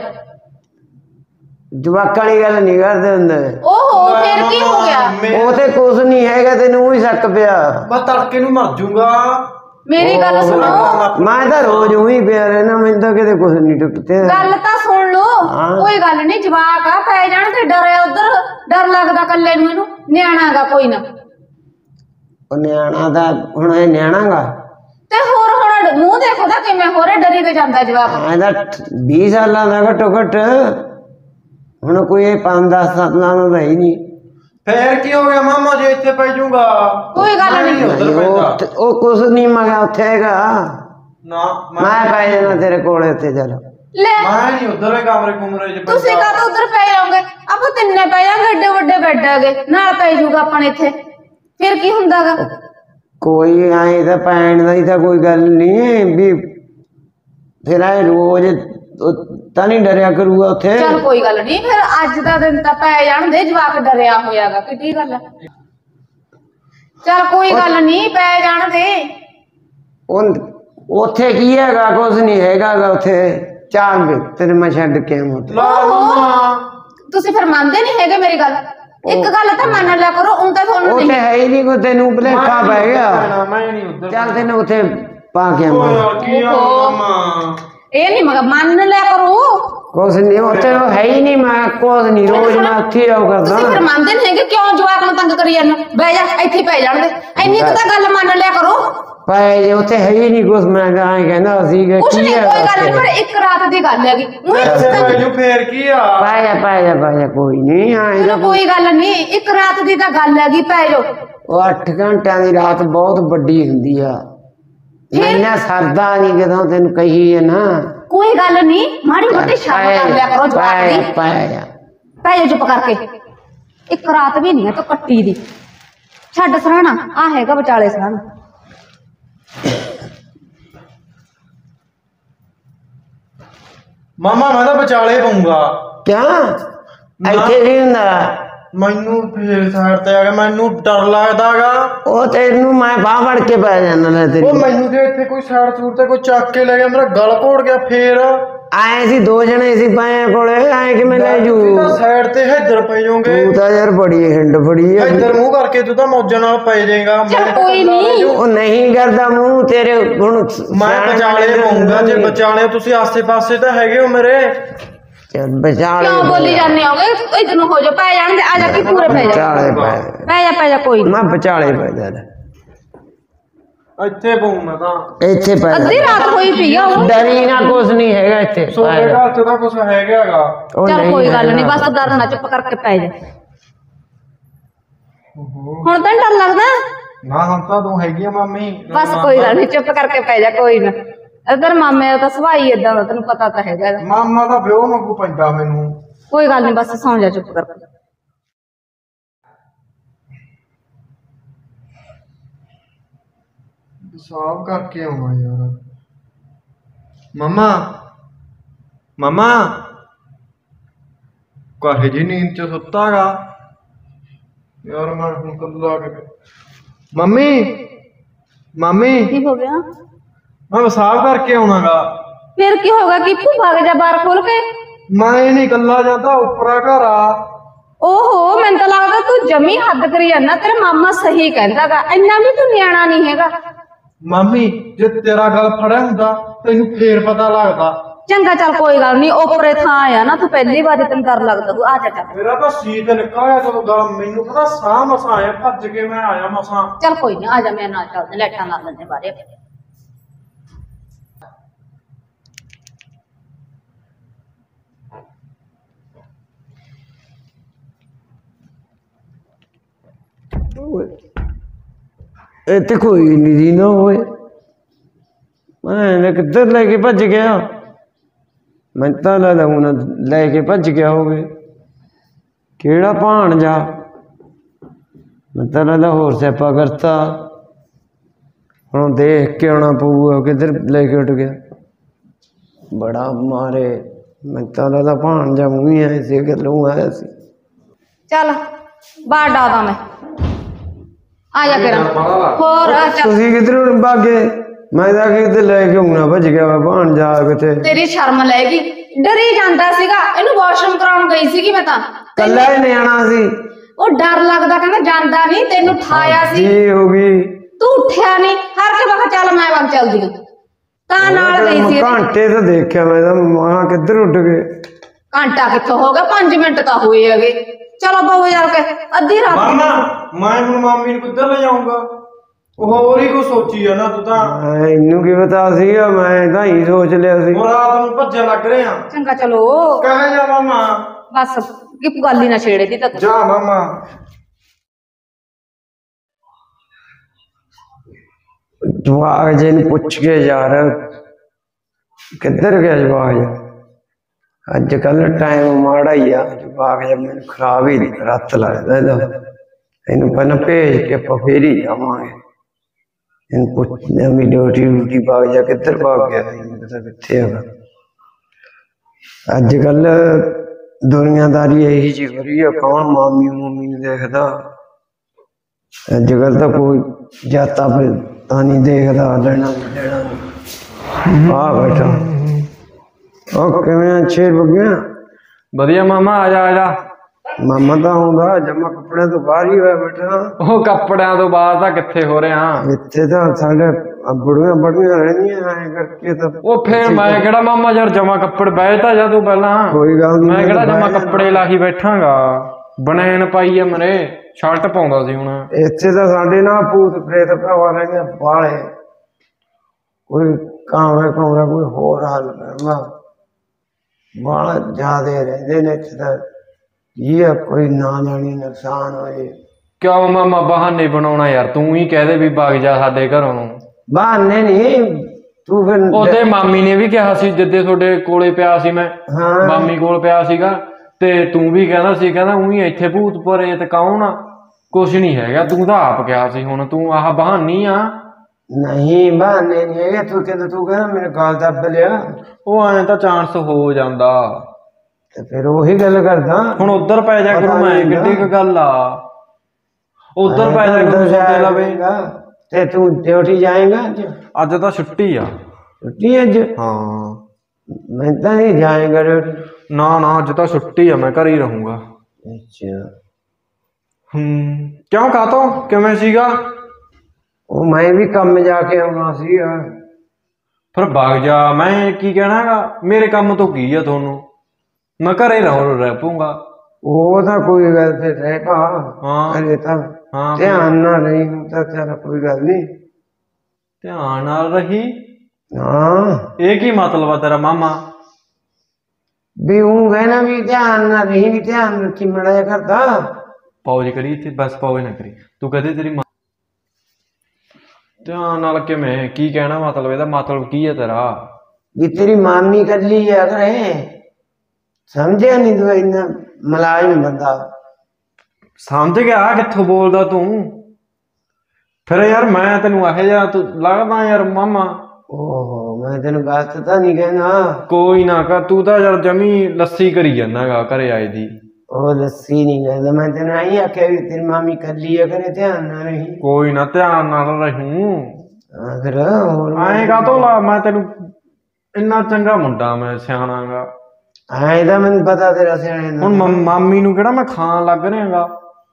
ਜਵਾਕਾਂ ਵਾਲੀ ਗੱਲ ਨਹੀਂ ਕਰਦੇ ਹੁੰਦੇ। ਓਹੋ ਫੇਰ ਕੀ ਹੋ ਗਿਆ? ਉਹ ਤੇ ਕੁਛ ਨਹੀਂ ਹੈਗਾ, ਤੈਨੂੰ ਹੀ ਸ਼ੱਕ ਪਿਆ। ਮੈਂ ਤੜਕੇ ਨੂੰ ਮਰ ਜਾਊਂਗਾ। ਮੇਰੀ ਗੱਲ ਸੁਣੋ, ਮੈਂ ਤਾਂ ਰੋਜ਼ ਉਹੀ ਪਿਆ ਰਹਿਣਾ, ਮੈਨੂੰ ਤਾਂ ਕਿਤੇ ਕੁਛ ਨਹੀਂ ਟੁੱਟਦੇ। ਗੱਲ ਤਾਂ ਸੁਣ ਲੋ। ਕੋਈ ਗੱਲ ਨਹੀਂ, ਜਵਾਕ ਆ, ਪੈ ਜਾਣ ਤੇ ਡਰਿਆ ਉਧਰ, ਡਰ ਲੱਗਦਾ ਕੱਲੇ ਨੂੰ, ਇਹਨੂੰ ਨਿਆਣਾਗਾ ਕੋਈ ਨਾ। ਉਹ ਨਿਆਣਾ ਦਾ ਹੁਣ ਇਹ ਨਿਆਣਾ ਗਾ ਤੇ ਹੋਰ ਹੁਣ ਮੂੰਹ ਦੇਖੋ ਤਾਂ ਕਿਵੇਂ ਹੋਰੇ ਡਰੀ ਤੇ ਜਾਂਦਾ ਜਵਾਬ। ਇਹਦਾ ਵੀਹ ਸਾਲਾਂ ਦਾ ਘੱਟੋ ਘੱਟ ਹੁਣ ਕੋਈ ਇਹ ਪੰਜ ਦਸ ਸਾਲਾਂ ਦਾ ਹੀ ਨਹੀਂ। ਫੇਰ ਕੀ ਹੋ ਗਿਆ ਮਾਮਾ ਜੇ ਇੱਥੇ ਪੈ ਜਾਊਗਾ? ਕੋਈ ਗੱਲ ਨਹੀਂ ਉੱਧਰ ਪੈਂਦਾ। ਉਹ ਕੁਛ ਨਹੀਂ ਮਗਾ ਉੱਥੇ ਹੈਗਾ ਨਾ ਮੈਂ ਪੈ ਜਾਣਾ ਤੇਰੇ ਕੋਲੇ ਉੱਥੇ ਚੱਲ। ਲੈ ਮੈਂ ਨਹੀਂ ਉਧਰਲੇ ਕਮਰੇ ਕੁਮਰੇ ਚ ਪੈਂਦਾ। ਤੁਸੀਂ ਕਾਹਤੋਂ ਉਧਰ ਪੈ ਜਾਓਗੇ? ਆਪਾਂ ਤਿੰਨੇ ਪੈ ਜਾਾਂਗੇ, ਏਡੇ ਵੱਡੇ ਬੈੱਡ ਹੈਗੇ, ਨਾਲ ਪੈ ਜਾਊਗਾ ਆਪਾਂ ਨੇ ਇੱਥੇ, ਫਿਰ ਕੀ ਹੁੰਦਾਗਾ? ਕੋਈ ਐ ਤਾਂ ਪੈਣ ਦਾ ਹੀ ਤਾਂ ਕੋਈ ਗੱਲ ਨਹੀਂ ਵੀ ਫਿਰ ਐ ਰੋਜ਼ ਤਾਂ ਨਹੀਂ ਡਰਿਆ ਕਰੂਗਾ ਉੱਥੇ। ਚੱਲ ਕੋਈ ਗੱਲ ਨਹੀਂ, ਫਿਰ ਅੱਜ ਦਾ ਦਿਨ ਤਾਂ ਪੈ ਜਾਣ ਦੇ, ਜਵਾਕ ਡਰਿਆ ਹੋਇਆਗਾ, ਕਿੱਡੀ ਗੱਲ ਹੈ। ਚੱਲ ਕੋਈ ਗੱਲ ਨਹੀਂ, ਪੈ ਜਾਣ ਦੇ। ਉਹ ਉੱਥੇ ਕੀ ਹੈਗਾ? ਕੁਛ ਨਹੀਂ ਹੈਗਾ ਗਾ ਉੱਥੇ। ਚੱਲ ਤੇਰੇ ਮੈਂ ਛੱਡ ਕੇ ਆਵਾਂ। ਤੁਸੀਂ ਫਿਰ ਮੰਨਦੇ ਨਹੀਂ ਹੈਗੇ ਮੇਰੀ ਗੱਲ? ਇੱਕ ਗੱਲ ਤਾਂ ਮੰਨ ਲਿਆ ਕਰੋ, ਉਹ ਤਾਂ ਤੁਹਾਨੂੰ ਉੱਥੇ ਹੈ ਹੀ ਨਹੀਂ ਕੋਈ, ਤੈਨੂੰ ਭੁਲੇਖਾ ਪੈ ਗਿਆ। ਮੈਂ ਨਹੀਂ ਉਧਰ। ਚੱਲ ਤੈਨੂੰ ਉੱਥੇ ਪਾ ਕੇ ਆਵਾਂ। ਕੀ ਆ ਮਾਮਾ? ਇਹ ਨਹੀਂ ਮਗਾ ਮੰਨ ਲਿਆ ਕਰੋ। ਕੁਛ ਨਹੀਂ ਉੱਥੇ ਹੈ ਹੀ ਨਹੀਂ। ਮੈਂ ਕੁਛ ਨਹੀਂ, ਰੋਜ਼ ਮੈਂ ਉੱਥੇ ਆਉ ਕਰਦਾ। ਤੁਸੀਂ ਫਿਰ ਮੰਨਦੇ ਨਹੀਂ ਹੈਗੇ, ਕਿਉਂ ਜਵਾਕ ਨੂੰ ਤੰਗ ਕਰੀ ਜਾਂਦੇ? ਬਹਿ ਜਾ, ਇੱਥੇ ਪੈ ਜਾਣ ਦੇ, ਇੰਨੀ ਕੁ ਤਾਂ ਗੱਲ ਮੰਨ ਲਿਆ ਕਰੋ। ਪੈ ਜੇ ਉੱਥੇ ਹੈ ਹੀ ਨਹੀਂ ਕੁਛ। ਮੈਂ ਤਾਂ ਐਂ ਕਹਿੰਦਾ ਸੀ ਕਿ ਕੁਛ ਕੀ ਨਹੀਂ, ਹੈ ਕੋਈ ਗੱਲ ਨਹੀਂ, ਪਰ ਇੱਕ ਰਾਤ ਦੀ ਗੱਲ ਹੈਗੀ। ਫੇਰ ਕੀ ਆ? ਪੈ ਜਾ ਪੈ ਜਾ ਪੈ ਜਾ, ਕੋਈ ਨਹੀਂ ਆਏਗਾ। ਕੋਈ ਗੱਲ ਨਹੀਂ, ਇੱਕ ਰਾਤ ਦੀ ਤਾਂ ਗੱਲ ਹੈਗੀ, ਪੈ ਜਾਓ। ਉਹ ਅੱਠ ਘੰਟਿਆਂ ਦੀ ਰਾਤ ਬਹੁਤ ਵੱਡੀ ਹੁੰਦੀ ਆ। ਮੈਨਾਂ ਸਰਦਾ ਨਹੀਂ ਜਦੋਂ ਤੈਨੂੰ ਕਹੀ ਹੈ ਨਾ। ਕੋਈ ਗੱਲ ਨਹੀਂ, ਮਾੜੀ ਮੋਟੀ ਸ਼ਰਮ ਕਰ ਲਿਆ ਕਰੋ ਜਵਾਕ ਦੀ। ਪੈ ਜਾ ਪੈ ਜਾ ਚੁੱਪ ਕਰਕੇ। ਇੱਕ ਰਾਤ ਵੀ ਨਹੀਂ ਹੈ ਤਾਂ ਕੱਟੀ ਦੀ। ਛੱਡ ਸਰਾਣਾ, ਆ ਹੈਗਾ ਵਿਚਾਲੇ ਸਰਾਣਾ। ਮਾਮਾ ਮੈਂ ਤਾਂ ਵਿਚਾਲੇ ਪਊਂਗਾ। ਕਿਆ ਇੱਥੇ ਵੀ ਹੁੰਦਾ? ਮੈਨੂੰ ਫੇਰ ਸਾਈਡ ਤੇ ਆ ਗਿਆ, ਮੈਨੂੰ ਡਰ ਲੱਗਦਾਗਾ। ਉਹ ਤੈਨੂੰ ਮੈਂ ਬਾਹ ਫੜ ਕੇ ਪੈ ਜਾਣਾ ਲੈ ਤੇਰੀ। ਉਹ ਮੈਨੂੰ ਜੇ ਇੱਥੇ ਕੋਈ ਸਾਈਡ ਸੂਟ ਤੇ ਕੋਈ ਚੱਕ ਕੇ ਲੈ ਗਿਆ, ਮੇਰਾ ਗਲ ਘੋੜ ਗਿਆ ਫੇਰ। ਆਏ ਸੀ ਦੋ ਜਣੇ ਸੀ ਪਾਏ ਕੋਲੇ, ਆਏ ਕਿਵੇਂ ਲੈ ਜੂ? ਸਾਈਡ ਤੇ ਇੱਧਰ ਪੈ ਜਾਓਗੇ। ਤੂੰ ਤਾਂ ਯਾਰ ਬੜੀ ਹਿੰਡ ਫੜੀ ਆ। ਇੱਧਰ ਮੂੰਹ ਕਰਕੇ ਤੂੰ ਤਾਂ ਮੌਜਾਂ ਨਾਲ ਪੈ ਜਾਏਗਾ। ਚੱਲ ਕੋਈ ਨਹੀਂ, ਉਹ ਨਹੀਂ ਕਰਦਾ ਮੂੰਹ ਤੇਰੇ। ਹੁਣ ਮੈਂ ਵਿਚਾਲੇ ਪਊਂਗਾ। ਜੇ ਵਿਚਾਲੇ ਤੁਸੀਂ ਆਸੇ ਪਾਸੇ ਤਾਂ ਹੈਗੇ ਹੋ ਮੇਰੇ। ਚੱਲ ਵਿਚਾਲੇ ਕਿਉਂ ਬੋਲੀ ਜਾਂਦੇ ਹੋਗੇ? ਇੱਧਰ ਨੂੰ ਹੋ ਜਾ, ਪੈ ਜਾਣ ਦੇ। ਆ ਜਾ, ਕੀ ਪੂਰੇ ਪੈ ਜਾ, ਵਿਚਾਲੇ ਪੈ ਪੈ ਜਾ, ਪੈ ਜਾ। ਕੋਈ ਮੈਂ ਵਿਚਾਲੇ ਪੈ ਜਾ। ਇੱਥੇ ਪਊਂ ਮੈਂ ਤਾਂ। ਇੱਥੇ ਪੈ ਅੱਧੀ ਰਾਤ ਹੋਈ ਪਈ ਆ ਉਹ। ਡਰੀ ਨਾ, ਕੁਛ ਨਹੀਂ ਹੈਗਾ ਇੱਥੇ। ਸੋਡੇ ਘਰ ਚ ਤਾਂ ਕੁਛ ਹੈਗਾਗਾ। ਚੱਲ ਕੋਈ ਗੱਲ ਨਹੀਂ, ਬਸ ਡਰਨਾ, ਚੁੱਪ ਕਰਕੇ ਪੈ ਜਾ। ਹੁਣ ਤਾਂ ਡਰ ਲੱਗਦਾ? ਨਾ ਹੁਣ ਤਾਂ ਤੂੰ ਹੈਗੀ ਆ ਮਾਮੀ। ਬਸ ਕੋਈ ਗੱਲ ਨਹੀਂ, ਚੁੱਪ ਕਰਕੇ ਪੈ ਜਾ। ਕੋਈ ਨਾ, ਇਧਰ ਮਾਮੇ ਦਾ ਤਾਂ ਸੁਭਾਅ ਹੀ ਏਦਾਂ ਦਾ, ਤੈਨੂੰ ਪਤਾ ਤਾਂ ਹੈਗਾ। ਮਾਮਾ ਦਾ ਵਿਆਹ ਮੰਗੂ ਪੈਂਦਾ ਮੈਨੂੰ। ਕੋਈ ਗੱਲ ਨਹੀਂ, ਬਸ ਸੌਂ ਜਾ ਚੁੱਪ ਕਰਕੇ। ਸਾਫ ਕਰਕੇ ਆਵਾਂ ਯਾਰ। ਮਾਮਾ ਮਾਮਾ ਕਾਹੇ ਜੀ ਨੀਂਦ ਚ ਸੁੱਤਾਗਾ ਯਾਰ। ਮੈਂ ਹੁਣ ਕੱਲਾ ਕੇ ਮੰਮੀ ਮੰਮੀ ਕੀ ਹੋ ਗਿਆ? ਮੈਂ ਸਾਫ ਕਰਕੇ ਆਉਣਾਗਾ। ਫਿਰ ਕੀ ਹੋਗਾ? ਕਿ ਭਾਗ ਜਾ ਬਾਹਰ ਖੋਲ ਕੇ। ਮੈਂ ਨਹੀਂ ਕੱਲਾ ਜਾਂਦਾ, ਉੱਪਰਾ ਘਰ ਆ। ਓਹੋ, ਮੈਨੂੰ ਤਾਂ ਲੱਗਦਾ ਤੂੰ ਜਮੀ ਹੱਦ ਕਰੀ ਜਾਂਦਾ। ਤੇਰਾ ਮਾਮਾ ਸਹੀ ਕਹਿੰਦਾਗਾ, ਇੰਨਾ ਵੀ ਤੂੰ ਨਿਆਣਾ ਨਹੀਂ ਹੈਗਾ। ਮਾਮੀ ਜੇ ਤੇਰਾ ਗੱਲ ਫੜਿਆ ਹੁੰਦਾ ਤੈਨੂੰ ਫੇਰ ਪਤਾ ਲੱਗਦਾ। ਚੰਗਾ ਚੱਲ ਕੋਈ ਗੱਲ ਨਹੀਂ, ਓਪਰੇ ਥਾਂ ਆਇਆ ਨਾ ਤੂੰ, ਪਹਿਲੀ ਵਾਰੀ ਤੈਨੂੰ ਡਰ ਲੱਗਦਾ। ਤੂੰ ਆ ਜਾ ਚੱਲ। ਮੇਰਾ ਤਾਂ ਸੀਤ ਨਿਕਲਿਆ ਜਦੋਂ ਗੱਲ। ਮੈਨੂੰ ਪਤਾ ਸਾਹ ਮਸਾਂ ਆਇਆ, ਭੱਜ ਕੇ ਮੈਂ ਆਇਆ ਮਸਾਂ। ਚੱਲ ਕੋਈ ਨਹੀਂ, ਆ ਜਾ ਮੇਰੇ ਨਾਲ ਚੱਲਦੇ, ਲਾਈਟਾਂ ਲਾ ਲੈਂਦੇ ਬਾਰੇ। ਇੱਥੇ ਕੋਈ ਨਹੀਂ ਦੀ ਨਾ ਹੋਏ। ਮੈਂ ਕਿੱਧਰ ਲੈ ਕੇ ਭੱਜ ਗਿਆ? ਮੈਂ ਤਾਂ ਲੱਗਦਾ ਹੁਣ ਲੈ ਕੇ ਭੱਜ ਗਿਆ ਹੋਵੇ। ਕਿਹੜਾ ਭਾਣਜਾ? ਮੈਂ ਤਾਂ ਲੱਗਦਾ ਹੋਰ ਸਿਆਪਾ ਕਰਤਾ। ਹੁਣ ਦੇਖ ਕੇ ਆਉਣਾ ਪਊਗਾ ਕਿੱਧਰ ਲੈ ਕੇ ਉੱਡ ਗਿਆ। ਬੜਾ ਮਾਰੇ। ਮੈਂ ਤਾਂ ਲੱਗਦਾ ਭਾਣਜਾ ਮੂੰਹ ਹੀ ਆਇਆ ਸੀ, ਗੱਲੋਂ ਆਇਆ ਸੀ। ਚੱਲ ਬਾਹਰ ਡਾਦਾ ਮੈਂ। ਆ ਜਾ ਕਰ ਹੋਰ। ਤੁਸੀਂ ਕਿੱਧਰੋਂ ਭਾਗੇ? ਮੈਂ ਤਾਂ ਕਿਤੇ ਲੈ ਕੇ ਆਉਣਾ ਭੱਜ ਗਿਆ ਵਾ ਭਾਣਜਾ ਕਿਤੇ। ਤੇਰੀ ਸ਼ਰਮ ਲੈਗੀ, ਡਰੀ ਜਾਂਦਾ ਸੀਗਾ। ਇਹਨੂੰ ਵਾਸ਼ਰੂਮ ਕਰਾਉਣ ਗਈ ਸੀਗੀ ਮੈਂ ਤਾਂ। ਕੱਲਾ ਹੀ ਨਿਆਣਾ ਸੀ। ਉਹ ਡਰ ਲੱਗਦਾ, ਕਹਿੰਦਾ ਜਾਂਦਾ ਨਹੀਂ, ਤੈਨੂੰ ਠਾਇਆ ਸੀ। ਕੀ ਹੋ ਗਈ? ਤੂੰ ਉੱਠਿਆ ਨਹੀਂ, ਹਰ ਕੇ ਵਕਤ ਚੱਲ ਮੈਂ ਵਗ ਚੱਲਦੀ ਹਾਂ ਤਾਂ ਨਾਲ ਗਈ ਸੀ। ਘੰਟੇ ਤਾਂ ਦੇਖਿਆ ਮੈਂ ਤਾਂ, ਮਾਂ ਕਿੱਧਰ ਉੱਡ ਗਏ। ਘੰਟਾ ਕਿੱਥੋਂ ਹੋ ਗਿਆ, ਪੰਜ ਮਿੰਟ ਤਾਂ ਹੋਏ ਹੈਗੇ। ਚਲੋ ਬਾਬੂ ਯਾਰ ਕੇ ਅੱਧੀ ਰਾਤ। ਮਾਮਾ ਮੈਂ ਹੁਣ ਮਾਮੀ ਨੂੰ ਕਿੱਧਰ ਲੈ ਜਾਊਂਗਾ? ਉਹ ਹੋਰ ਹੀ ਕੁਛ ਸੋਚੀ ਆ ਨਾ ਤੂੰ ਤਾਂ। ਇਹਨੂੰ ਕੀ ਪਤਾ ਸੀਗਾ, ਮੈਂ ਤਾਂ ਹੀ ਸੋਚ ਲਿਆ ਸੀ। ਉਹ ਰਾਤ ਨੂੰ ਭੱਜਣ ਲੱਗ ਰਹੇ ਆ। ਚੰਗਾ ਚਲੋ ਕਹਿ ਜਾ ਮਾਮਾ। ਬਸ ਕਿ ਗੱਲ ਹੀ ਨਾ ਛੇੜੇ ਦੀ ਤਾਂ ਤੂੰ। ਜਾ ਮਾਮਾ। ਜਵਾਕ ਜੇ ਨੂੰ ਪੁੱਛ ਕੇ ਯਾਰ ਕਿੱਧਰ ਗਿਆ ਜਵਾਕ ਜਾ। ਅੱਜ ਕੱਲ ਟਾਈਮ ਮਾੜਾ ਹੀ ਆ। ਜਵਾਕ ਜਾ ਮੈਨੂੰ ਖਰਾਬ ਹੀ ਰੱਤ ਲੱਗਦਾ ਇਹਦਾ। ਇਹਨੂੰ ਪਹਿਲਾਂ ਭੇਜ ਕੇ ਆਪਾਂ ਫੇਰ ਹੀ ਜਾਵਾਂਗੇ। ਇਹਨੂੰ ਪੁੱਛਦੇ ਵੀ ਡਿਊਟੀ ਡਿਊਟੀ ਭਾਗ ਜਾ ਕਿੱਧਰ ਭਾਗ ਗਿਆ, ਇਹਨੂੰ ਪਤਾ ਕਿੱਥੇ ਹੈਗਾ। ਅੱਜ ਕੱਲ ਦੁਨੀਆਦਾਰੀ ਇਹੀ ਜਿਹੀ ਹੋ ਰਹੀ ਆ, ਕੌਣ ਮਾਮੀ ਮੂਮੀ ਨੂੰ ਦੇਖਦਾ। ਅੱਜ ਕੱਲ ਤਾਂ ਕੋਈ ਜਾਤਾ ਤਾਂ ਨਹੀਂ ਦੇਖਦਾ, ਲੈਣਾ ਨਹੀਂ ਦੇਣਾ। ਆ ਬੈਠਾ ਉਹ ਕਿਵੇਂ ਛੇਰ ਬਗਿਆ। ਵਧੀਆ ਮਾਮਾ, ਆ ਜਾ ਆ ਜਾ। ਮਾਮਾ ਤਾਂ ਆਉਂਦਾ ਜਮਾ ਕੱਪੜਿਆਂ ਤੋਂ ਬਾਹਰ ਹੀ ਹੋਇਆ ਬੈਠਾ। ਉਹ ਕੱਪੜਿਆਂ ਤੋਂ ਬਾਅਦ ਤਾਂ ਕਿੱਥੇ ਹੋ ਰਿਹਾ। ਇੱਥੇ ਤਾਂ ਸਾਡੇ ਬੜੀਆਂ ਬੜੀਆਂ ਰਹਿੰਦੀਆਂ ਐ ਕਰਕੇ ਤਾਂ। ਉਹ ਫੇਰ ਮੈਂ ਕਿਹੜਾ ਮਾਮਾ ਯਾਰ ਜਮਾ ਕੱਪੜ ਬਹਿ ਤਾਂ ਜਾ ਤੂੰ ਪਹਿਲਾਂ। ਕੋਈ ਗੱਲ ਨਹੀਂ, ਮੈਂ ਕਿਹੜਾ ਜਮਾ ਕੱਪੜੇ ਲਾਹੀ ਬੈਠਾਂਗਾ। ਬਨੈਣ ਪਾਈ ਆ ਮਰੇ, ਸ਼ਰਟ ਪਾਉਂਦਾ ਸੀ ਹੁਣ। ਇੱਥੇ ਤਾਂ ਸਾਡੇ ਨਾ ਭੂਤ ਪ੍ਰੇਤ ਭਰਾਵਾ ਰਹਿੰਦੇ ਬਾਲੇ। ਕੋਈ ਕਾਮਰਾ ਕਾਮਰਾ ਕੋਈ ਹੋਰ ਹਾਲ ਕਰਨਾ ਬਾਲਾ ਜ਼ਿਆਦੇ ਰਹਿੰਦੇ ਨੇ ਇੱਥੇ ਤਾਂ। ਇਹ ਕੋਈ ਨਾ ਜਾਣੀ ਨੁਕਸਾਨ ਹੋਏ। ਕਿਉਂ ਮਾਮਾ ਬਹਾਨੇ ਬਣਾਉਣਾ ਯਾਰ, ਤੂੰ ਹੀ ਕਹਿ ਦੇ ਵੀ ਵਗ ਜਾ ਸਾਡੇ ਘਰੋਂ। ਬਹਾਨੇ ਨਹੀਂ, ਤੂੰ ਫਿਰ ਉਹਦੇ ਮਾਮੀ ਨੇ ਵੀ ਕਿਹਾ ਸੀ ਜਿੱਦੇ ਤੁਹਾਡੇ ਕੋਲੇ ਪਿਆ ਸੀ ਮੈਂ, ਹਾਂ ਮਾਮੀ ਕੋਲ ਪਿਆ ਸੀਗਾ, ਤੇ ਤੂੰ ਵੀ ਕਹਿੰਦਾ ਸੀ ਕਹਿੰਦਾ ਉਹੀ ਇੱਥੇ ਭੂਤ ਭਰੇ ਤੇ ਕੌਣ ਆ, ਕੁਛ ਨਹੀਂ ਹੈਗਾ। ਤੂੰ ਤਾਂ ਆਪ ਕਿਹਾ ਸੀ, ਹੁਣ ਤੂੰ ਆਹ ਬਹਾਨੀ ਆ। ਨਹੀਂ ਬਹਾਨੇ ਨਹੀਂ ਹੈਗੇ। ਤੂੰ ਕਹਿੰਦਾ ਤੂੰ ਕਹਿੰਦਾ ਮੇਰੇ ਗਾਲ ਦੱਬ ਲਿਆ। ਉਹ ਐਂ ਤਾਂ ਚਾਂਸ ਹੋ ਜਾਂਦਾ। ਤੇ ਫਿਰ ਉਹੀ ਗੱਲ ਕਰਦਾ। ਹੁਣ ਉਧਰ ਪੈ ਜਾ ਕਰੂ ਮੈਂ, ਕਿੱਡੀ ਕੁ ਗੱਲ ਆ। ਉਧਰ ਪੈ ਜਾ ਕਰੂ ਸੋਦੇ ਲਵੇ। ਤੇ ਤੂੰ ਡਿਊਟੀ ਜਾਏਗਾ ਅੱਜ? ਅੱਜ ਤਾਂ ਛੁੱਟੀ ਆ। ਛੁੱਟੀ ਅੱਜ? ਹਾਂ ਮੈਂ ਤਾਂ ਨਹੀਂ ਜਾਏਗਾ ਡਿਊਟੀ। ਨਾ ਨਾ ਅੱਜ ਤਾਂ ਛੁੱਟੀ ਆ, ਮੈਂ ਘਰ ਹੀ ਰਹੂੰਗਾ। ਅੱਛਾ ਹੂੰ ਕਿਉਂ ਕਾਤੋਂ ਕਿਵੇਂ ਸੀਗਾ? ਉਹ ਮੈਂ ਵੀ ਕੰਮ ਜਾ ਕੇ ਆਉਣਾ ਸੀ। ਫਿਰ ਵਗ ਜਾ, ਮੈਂ ਕੀ ਕਹਿਣਾਗਾ, ਮੇਰੇ ਕੰਮ ਤੋਂ ਕੀ ਆ ਤੁਹਾਨੂੰ, ਮੈਂ ਘਰੇ ਰਹੂੰ ਰਹਿ ਪਊਂਗਾ। ਉਹ ਤਾਂ ਕੋਈ ਗੱਲ ਤੇ ਰਹਿ ਪਾ। ਹਾਂ ਅਰੇ ਤਾਂ ਹਾਂ ਧਿਆਨ ਨਾਲ ਨਹੀਂ ਹੁੰਦਾ, ਚੱਲ ਕੋਈ ਗੱਲ ਨਹੀਂ। ਧਿਆਨ ਨਾਲ ਰਹੀ? ਹਾਂ ਇਹ ਕੀ ਮਤਲਬ ਆ ਤੇਰਾ ਮਾਮਾ? ਵੀ ਉਹ ਕਹਿਣਾ ਵੀ ਧਿਆਨ ਨਾਲ ਰਹੀ, ਵੀ ਧਿਆਨ ਰੱਖੀ ਮੜਾ ਜਾ ਕਰਦਾ। ਪੌਜ ਕਰੀ ਇੱਥੇ, ਬਸ ਪੌਜ ਨਾ ਕਰੀ। ਤੂੰ ਕਹਦੇ ਤੇਰੀ ਮਾਂ ਧਿਆਨ ਨਾਲ ਕਿਵੇਂ, ਕੀ ਕਹਿਣਾ ਮਤਲਬ, ਇਹਦਾ ਮਤਲਬ ਕੀ ਹੈ ਤੇਰਾ? ਵੀ ਤੇਰੀ ਮਾਮੀ ਕੱਲੀ ਆ ਕਰੇ, ਸਮਝਿਆ ਨਹੀਂ ਤੂੰ? ਇੰਨਾ ਮਲਾਜ਼ਮ ਬੰਦਾ। ਸਮਝ ਗਿਆ, ਕਿੱਥੋਂ ਬੋਲਦਾ ਤੂੰ? ਫਿਰ ਯਾਰ ਮੈਂ ਤੈਨੂੰ ਇਹੋ ਜਿਹਾ ਤੂੰ ਲੱਗਦਾ ਯਾਰ ਮਾਮਾ। ਓਹੋ ਮੈਂ ਤੈਨੂੰ ਗਲਤ ਤਾਂ ਨਹੀਂ ਕਹਿਣਾ। ਕੋਈ ਨਾ ਕਰ, ਤੂੰ ਤਾਂ ਯਾਰ ਜਮੀ ਲੱਸੀ ਕਰੀ ਜਾਂਦਾਗਾ ਘਰੇ ਆਏ ਦੀ। ਉਹ ਲੱਸੀ ਨਹੀਂ ਕਹਿੰਦਾ, ਮੈਂ ਤੈਨੂੰ ਆਈ ਆਖਿਆ ਵੀ ਤੇਰੀ ਮਾਮੀ ਕੱਲੀ ਆ ਕਰੇ, ਧਿਆਨ ਨਾਲ ਰਹੀ। ਕੋਈ ਨਾ ਧਿਆਨ ਨਾਲ ਰਹੂੰ। ਹਾਂ ਫਿਰ ਹੋਰ ਐਂ ਕਾਹਤੋਂ ਲਾ, ਮੈਂ ਤੈਨੂੰ ਇੰਨਾ ਚੰਗਾ ਮੁੰਡਾ, ਮੈਂ ਸਿਆਣਾਗਾ। ਐਂ ਤਾਂ ਮੈਨੂੰ ਪਤਾ ਤੇਰਾ ਸਿਆਣੇ ਦਾ। ਹੁਣ ਮਾਮੀ ਨੂੰ ਕਿਹੜਾ ਮੈਂ ਖਾਣ ਲੱਗ ਰਿਹਾਗਾ।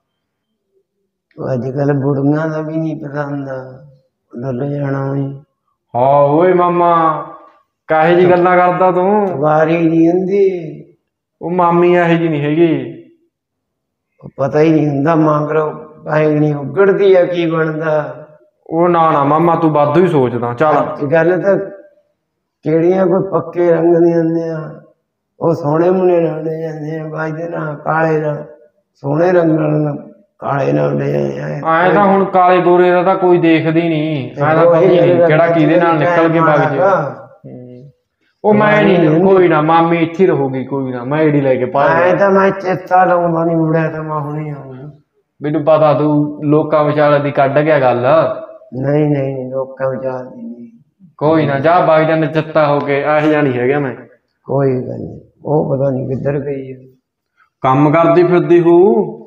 ਅੱਜ ਕੱਲ ਬੁੜੀਆਂ ਦਾ ਵੀ ਨਹੀਂ ਪਤਾ ਹੁੰਦਾ, ਡੁੱਲ ਜਾਣਾ ਹੋਈ। ਹਾਂ ਓਏ ਮਾਮਾ, ਕਾਹੇ ਜੀ ਗੱਲਾਂ ਕਰਦਾ ਤੂੰ? ਵਾਰੀ ਨਹੀਂ ਹੁੰਦੀ। ਉਹ ਮਾਮੀ ਇਹੋ ਜੀ ਨਹੀਂ ਹੈਗੀ। ਪਤਾ ਹੀ ਨਹੀਂ ਹੁੰਦਾ ਮੰਗਰੋ ਪੈਣੀ ਉਗੜਦੀ ਆ, ਕੀ ਬਣਦਾ। ਉਹ ਨਾ ਨਾ ਮਾਮਾ, ਤੂੰ ਵਾਧੂ ਹੀ ਸੋਚਦਾ। ਚੱਲ ਗੱਲ ਤਾਂ ਕਿਹੜੀਆਂ ਕੋਈ ਪੱਕੇ ਰੰਗ ਦੀਆਂ ਹੁੰਦੀਆਂ, ਉਹ ਸੋਹਣੇ ਮੁੰਨੇ ਨਾਲ ਡੇ ਜਾਂਦੇ ਆ, ਬਾਜਦੇ ਨਾਲ ਕਾਲੇ ਨਾਲ, ਸੋਹਣੇ ਰੰਗ ਨਾਲ ਕਾਲੇ ਨਾਲ ਡੇ ਜਾਂਦੇ ਆ। ਐਂ ਤਾਂ ਹੁਣ ਕਾਲੇ ਗੋਰੇ ਦਾ ਤਾਂ ਕੋਈ ਦੇਖਦੀ ਨਹੀਂ, ਐਂ ਤਾਂ ਪਤਾ ਹੀ ਨਹੀਂ ਕਿਹੜਾ ਕਿਹਦੇ ਨਾਲ ਨਿਕਲ ਕੇ ਵਗ ਜਾ। ਉਹ ਮੈਂ ਨਹੀਂ, ਕੋਈ ਨਾ ਮਾਮੀ ਇੱਥੇ ਰਹੂਗੀ, ਕੋਈ ਨਾ, ਮੈਂ ਏਡੀ ਲੈ ਕੇ ਪਾ। ਐ ਤਾਂ ਮੈਂ ਚੇਤਾ ਲਾਉਂਦਾ ਨਹੀਂ, ਮੁੜਿਆ ਤਾਂ ਮੈਂ ਹੁਣੇ ਆਉਂਗਾ। ਮੈਨੂੰ ਪਤਾ ਤੂੰ ਲੋਕਾਂ ਵਿਚਾਲੇ ਦੀ ਕੱਢ ਗਿਆ ਗੱਲ। ਨਹੀਂ ਨਹੀਂ ਲੋਕਾਂ ਵਿਚਾਰ ਨਹੀਂ। ਕੋਈ ਨਾ ਜਾ ਬਾਗ ਜਾਂ ਨਚੱਤਾ ਹੋ ਕੇ, ਇਹੋ ਜਿਹਾ ਨਹੀਂ ਹੈਗਾ ਮੈਂ। ਕੋਈ ਗੱਲ ਨਹੀਂ, ਉਹ ਪਤਾ ਨਹੀਂ ਕਿੱਧਰ ਗਈ ਹੈ। ਕੰਮ ਕਰਦੀ ਫਿਰਦੀ ਹੋ।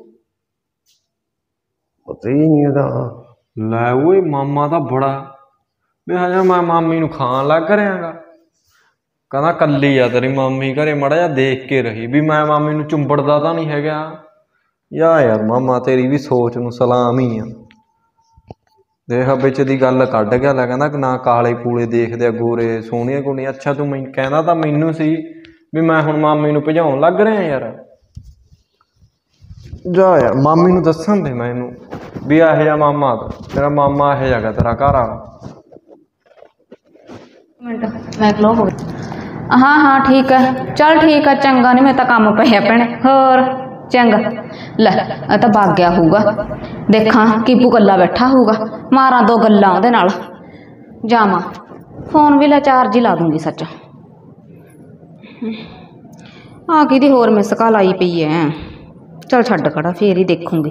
ਪਤਾ ਹੀ ਨਹੀਂ ਉਹਦਾ। ਲੈ ਓਏ ਮਾਮਾ ਤਾਂ ਬੜਾ ਵੀ ਹਜੇ ਮੈਂ ਮਾਮੀ ਨੂੰ ਖਾਣ ਲੱਗ ਰਿਹਾਗਾ। ਕਹਿੰਦਾ ਕੱਲੀ ਆ ਤੇਰੀ ਮਾਮੀ ਘਰੇ, ਮਾੜਾ ਜਿਹਾ ਦੇਖ ਕੇ ਰਹੀ ਵੀ ਮੈਂ ਮਾਮੀ ਨੂੰ ਚੁੰਬੜਦਾ ਤਾਂ ਨਹੀਂ ਹੈਗਾ। ਯਾ ਯਾਰ ਮਾਮਾ ਤੇਰੀ ਵੀ ਸੋਚ ਨੂੰ ਸਲਾਮ ਹੀ ਆ। ਦੇਖ ਵਿੱਚ ਦੀ ਗੱਲ ਕੱਢ ਗਿਆ ਲੈ, ਕਹਿੰਦਾ ਨਾ ਕਾਲੇ ਪੂਲੇ ਦੇਖਦੇ ਆ, ਗੋਰੇ ਸੋਹਣੀਆਂ ਕੁੜੀਆਂ। ਅੱਛਾ ਤੂੰ ਮੈਨੂੰ ਕਹਿੰਦਾ ਤਾਂ ਮੈਨੂੰ ਸੀ ਵੀ ਮੈਂ ਹੁਣ ਮਾਮੀ ਨੂੰ ਭਜਾਉਣ ਲੱਗ ਰਿਹਾ ਯਾਰ। ਜਾ ਯਾਰ ਮਾਮੀ ਨੂੰ ਦੱਸਣ ਦੇ ਮੈਨੂੰ ਵੀ ਇਹੋ ਜਿਹਾ ਮਾਮਾ ਤੇਰਾ ਮਾਮਾ ਇਹੋ ਜਿਹਾ ਗਾ ਤੇਰਾ ਘਰ ਵਾਲਾ। ਮਿੰਟ ਮੈਂ ਖਲੋ ਹੋ ਗਈ। ਹਾਂ ਹਾਂ ਠੀਕ ਹੈ ਚੱਲ ਠੀਕ ਹੈ ਚੰਗਾ ਨਹੀਂ ਮੈਂ ਤਾਂ ਕੰਮ ਪਿਆ ਭੈਣੇ ਹੋਰ ਚੰਗਾ। ਲੈ ਇਹ ਤਾਂ ਭੱਗ ਗਿਆ ਹੋਊਗਾ ਦੇਖਾਂ ਕੀਪੂ ਕੱਲਾ ਬੈਠਾ ਹੋਊਗਾ ਮਾਰਾਂ ਦੋ ਗੱਲਾਂ ਉਹਦੇ ਨਾਲ ਜਾਵਾਂ ਫੋਨ ਵੀ ਲੈ ਚਾਰਜ ਹੀ ਲਾ ਦੂੰਗੀ ਸੱਚ। ਆ ਕਿਹਦੀ ਹੋਰ ਮਿਸ ਕਾਲ ਆਈ ਪਈ ਐ ਚੱਲ ਛੱਡ ਖੜਾ ਫੇਰ ਹੀ ਦੇਖੂੰਗੀ।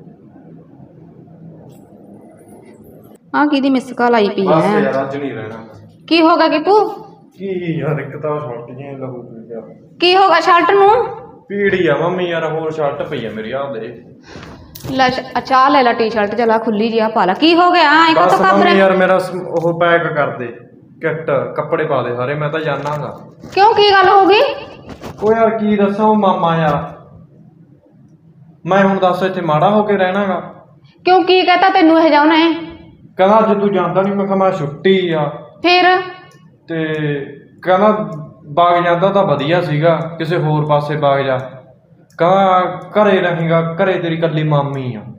ਆ ਕਿਹਦੀ ਮਿਸ ਕਾਲ ਆਈ ਪਈ ਬਸ ਐ ਯਾਰ ਅੱਜ ਨਹੀਂ ਰਹਿਣਾ। ਕੀ ਹੋ ਗਿਆ ਕੀਪੂ ਕੀ ਯਾਰ ਇੱਕ ਤਾਂ ਸ਼ਰਟ ਜਿਹੀ ਲਹੂ ਪੀ ਗਿਆ। ਕੀ ਹੋ ਗਿਆ ਸ਼ਰਟ ਨੂੰ ਪੀੜੀ ਆ ਮੰਮੀ ਯਾਰ ਹੋਰ ਸ਼ਰਟ ਪਈ ਆ ਮੇਰੀ ਆਹ ਦੇ। ਲੈ ਅੱਛਾ ਲੈ ਲੈ ਟੀ-ਸ਼ਰਟ ਚਲਾ ਖੁੱਲੀ ਜੀ ਆ ਪਾ ਲਾ ਕੀ ਹੋ ਗਿਆ ਐ ਕਾ ਬਸ ਤਾਂ ਮੰਮੀ ਕਬਰ ਯਾਰ ਮੇਰਾ ਸ- ਉਹ ਪੈਕ ਕਰ ਦੇ ਕਿੱਟ ਕੱਪੜੇ ਪਾ ਦੇ ਸਾਰੇ ਮੈਂ ਤਾਂ ਜਾਣਾਗਾ। ਕਿਉਂ ਕੀ ਗੱਲ ਹੋ ਗਈ ਉਹ ਯਾਰ ਕੀ ਦੱਸਾਂ ਉਹ ਮਾਮਾ ਯਾਰ ਮੈਂ ਹੁਣ ਦੱਸ ਇੱਥੇ ਮਾੜਾ ਹੋ ਕੇ ਰਹਿਣਾਗਾ। ਕਿਉਂ ਕੀ ਕਹਤਾ ਤੈਨੂੰ ਇਹ ਜਾਉਣਾ ਹੈ ਕਹਿੰਦਾ ਅੱਜ ਤੂੰ ਜਾਂਦਾ ਨਹੀਂ। ਮੈਂ ਕਿਹਾ ਮੈਂ ਛੁੱਟੀ ਆ ਫਿਰ ਤੇ ਕਹਿੰਦਾ ਬਾਗ ਜਾਂਦਾ ਤਾਂ ਵਧੀਆ ਸੀਗਾ ਕਿਸੇ ਹੋਰ ਪਾਸੇ ਬਾਗ ਜਾ। ਕਹਿੰਦਾ ਘਰੇ ਰਹੇਗਾ ਘਰੇ ਤੇਰੀ ਕੱਲੀ ਮਾਮੀ ਆ।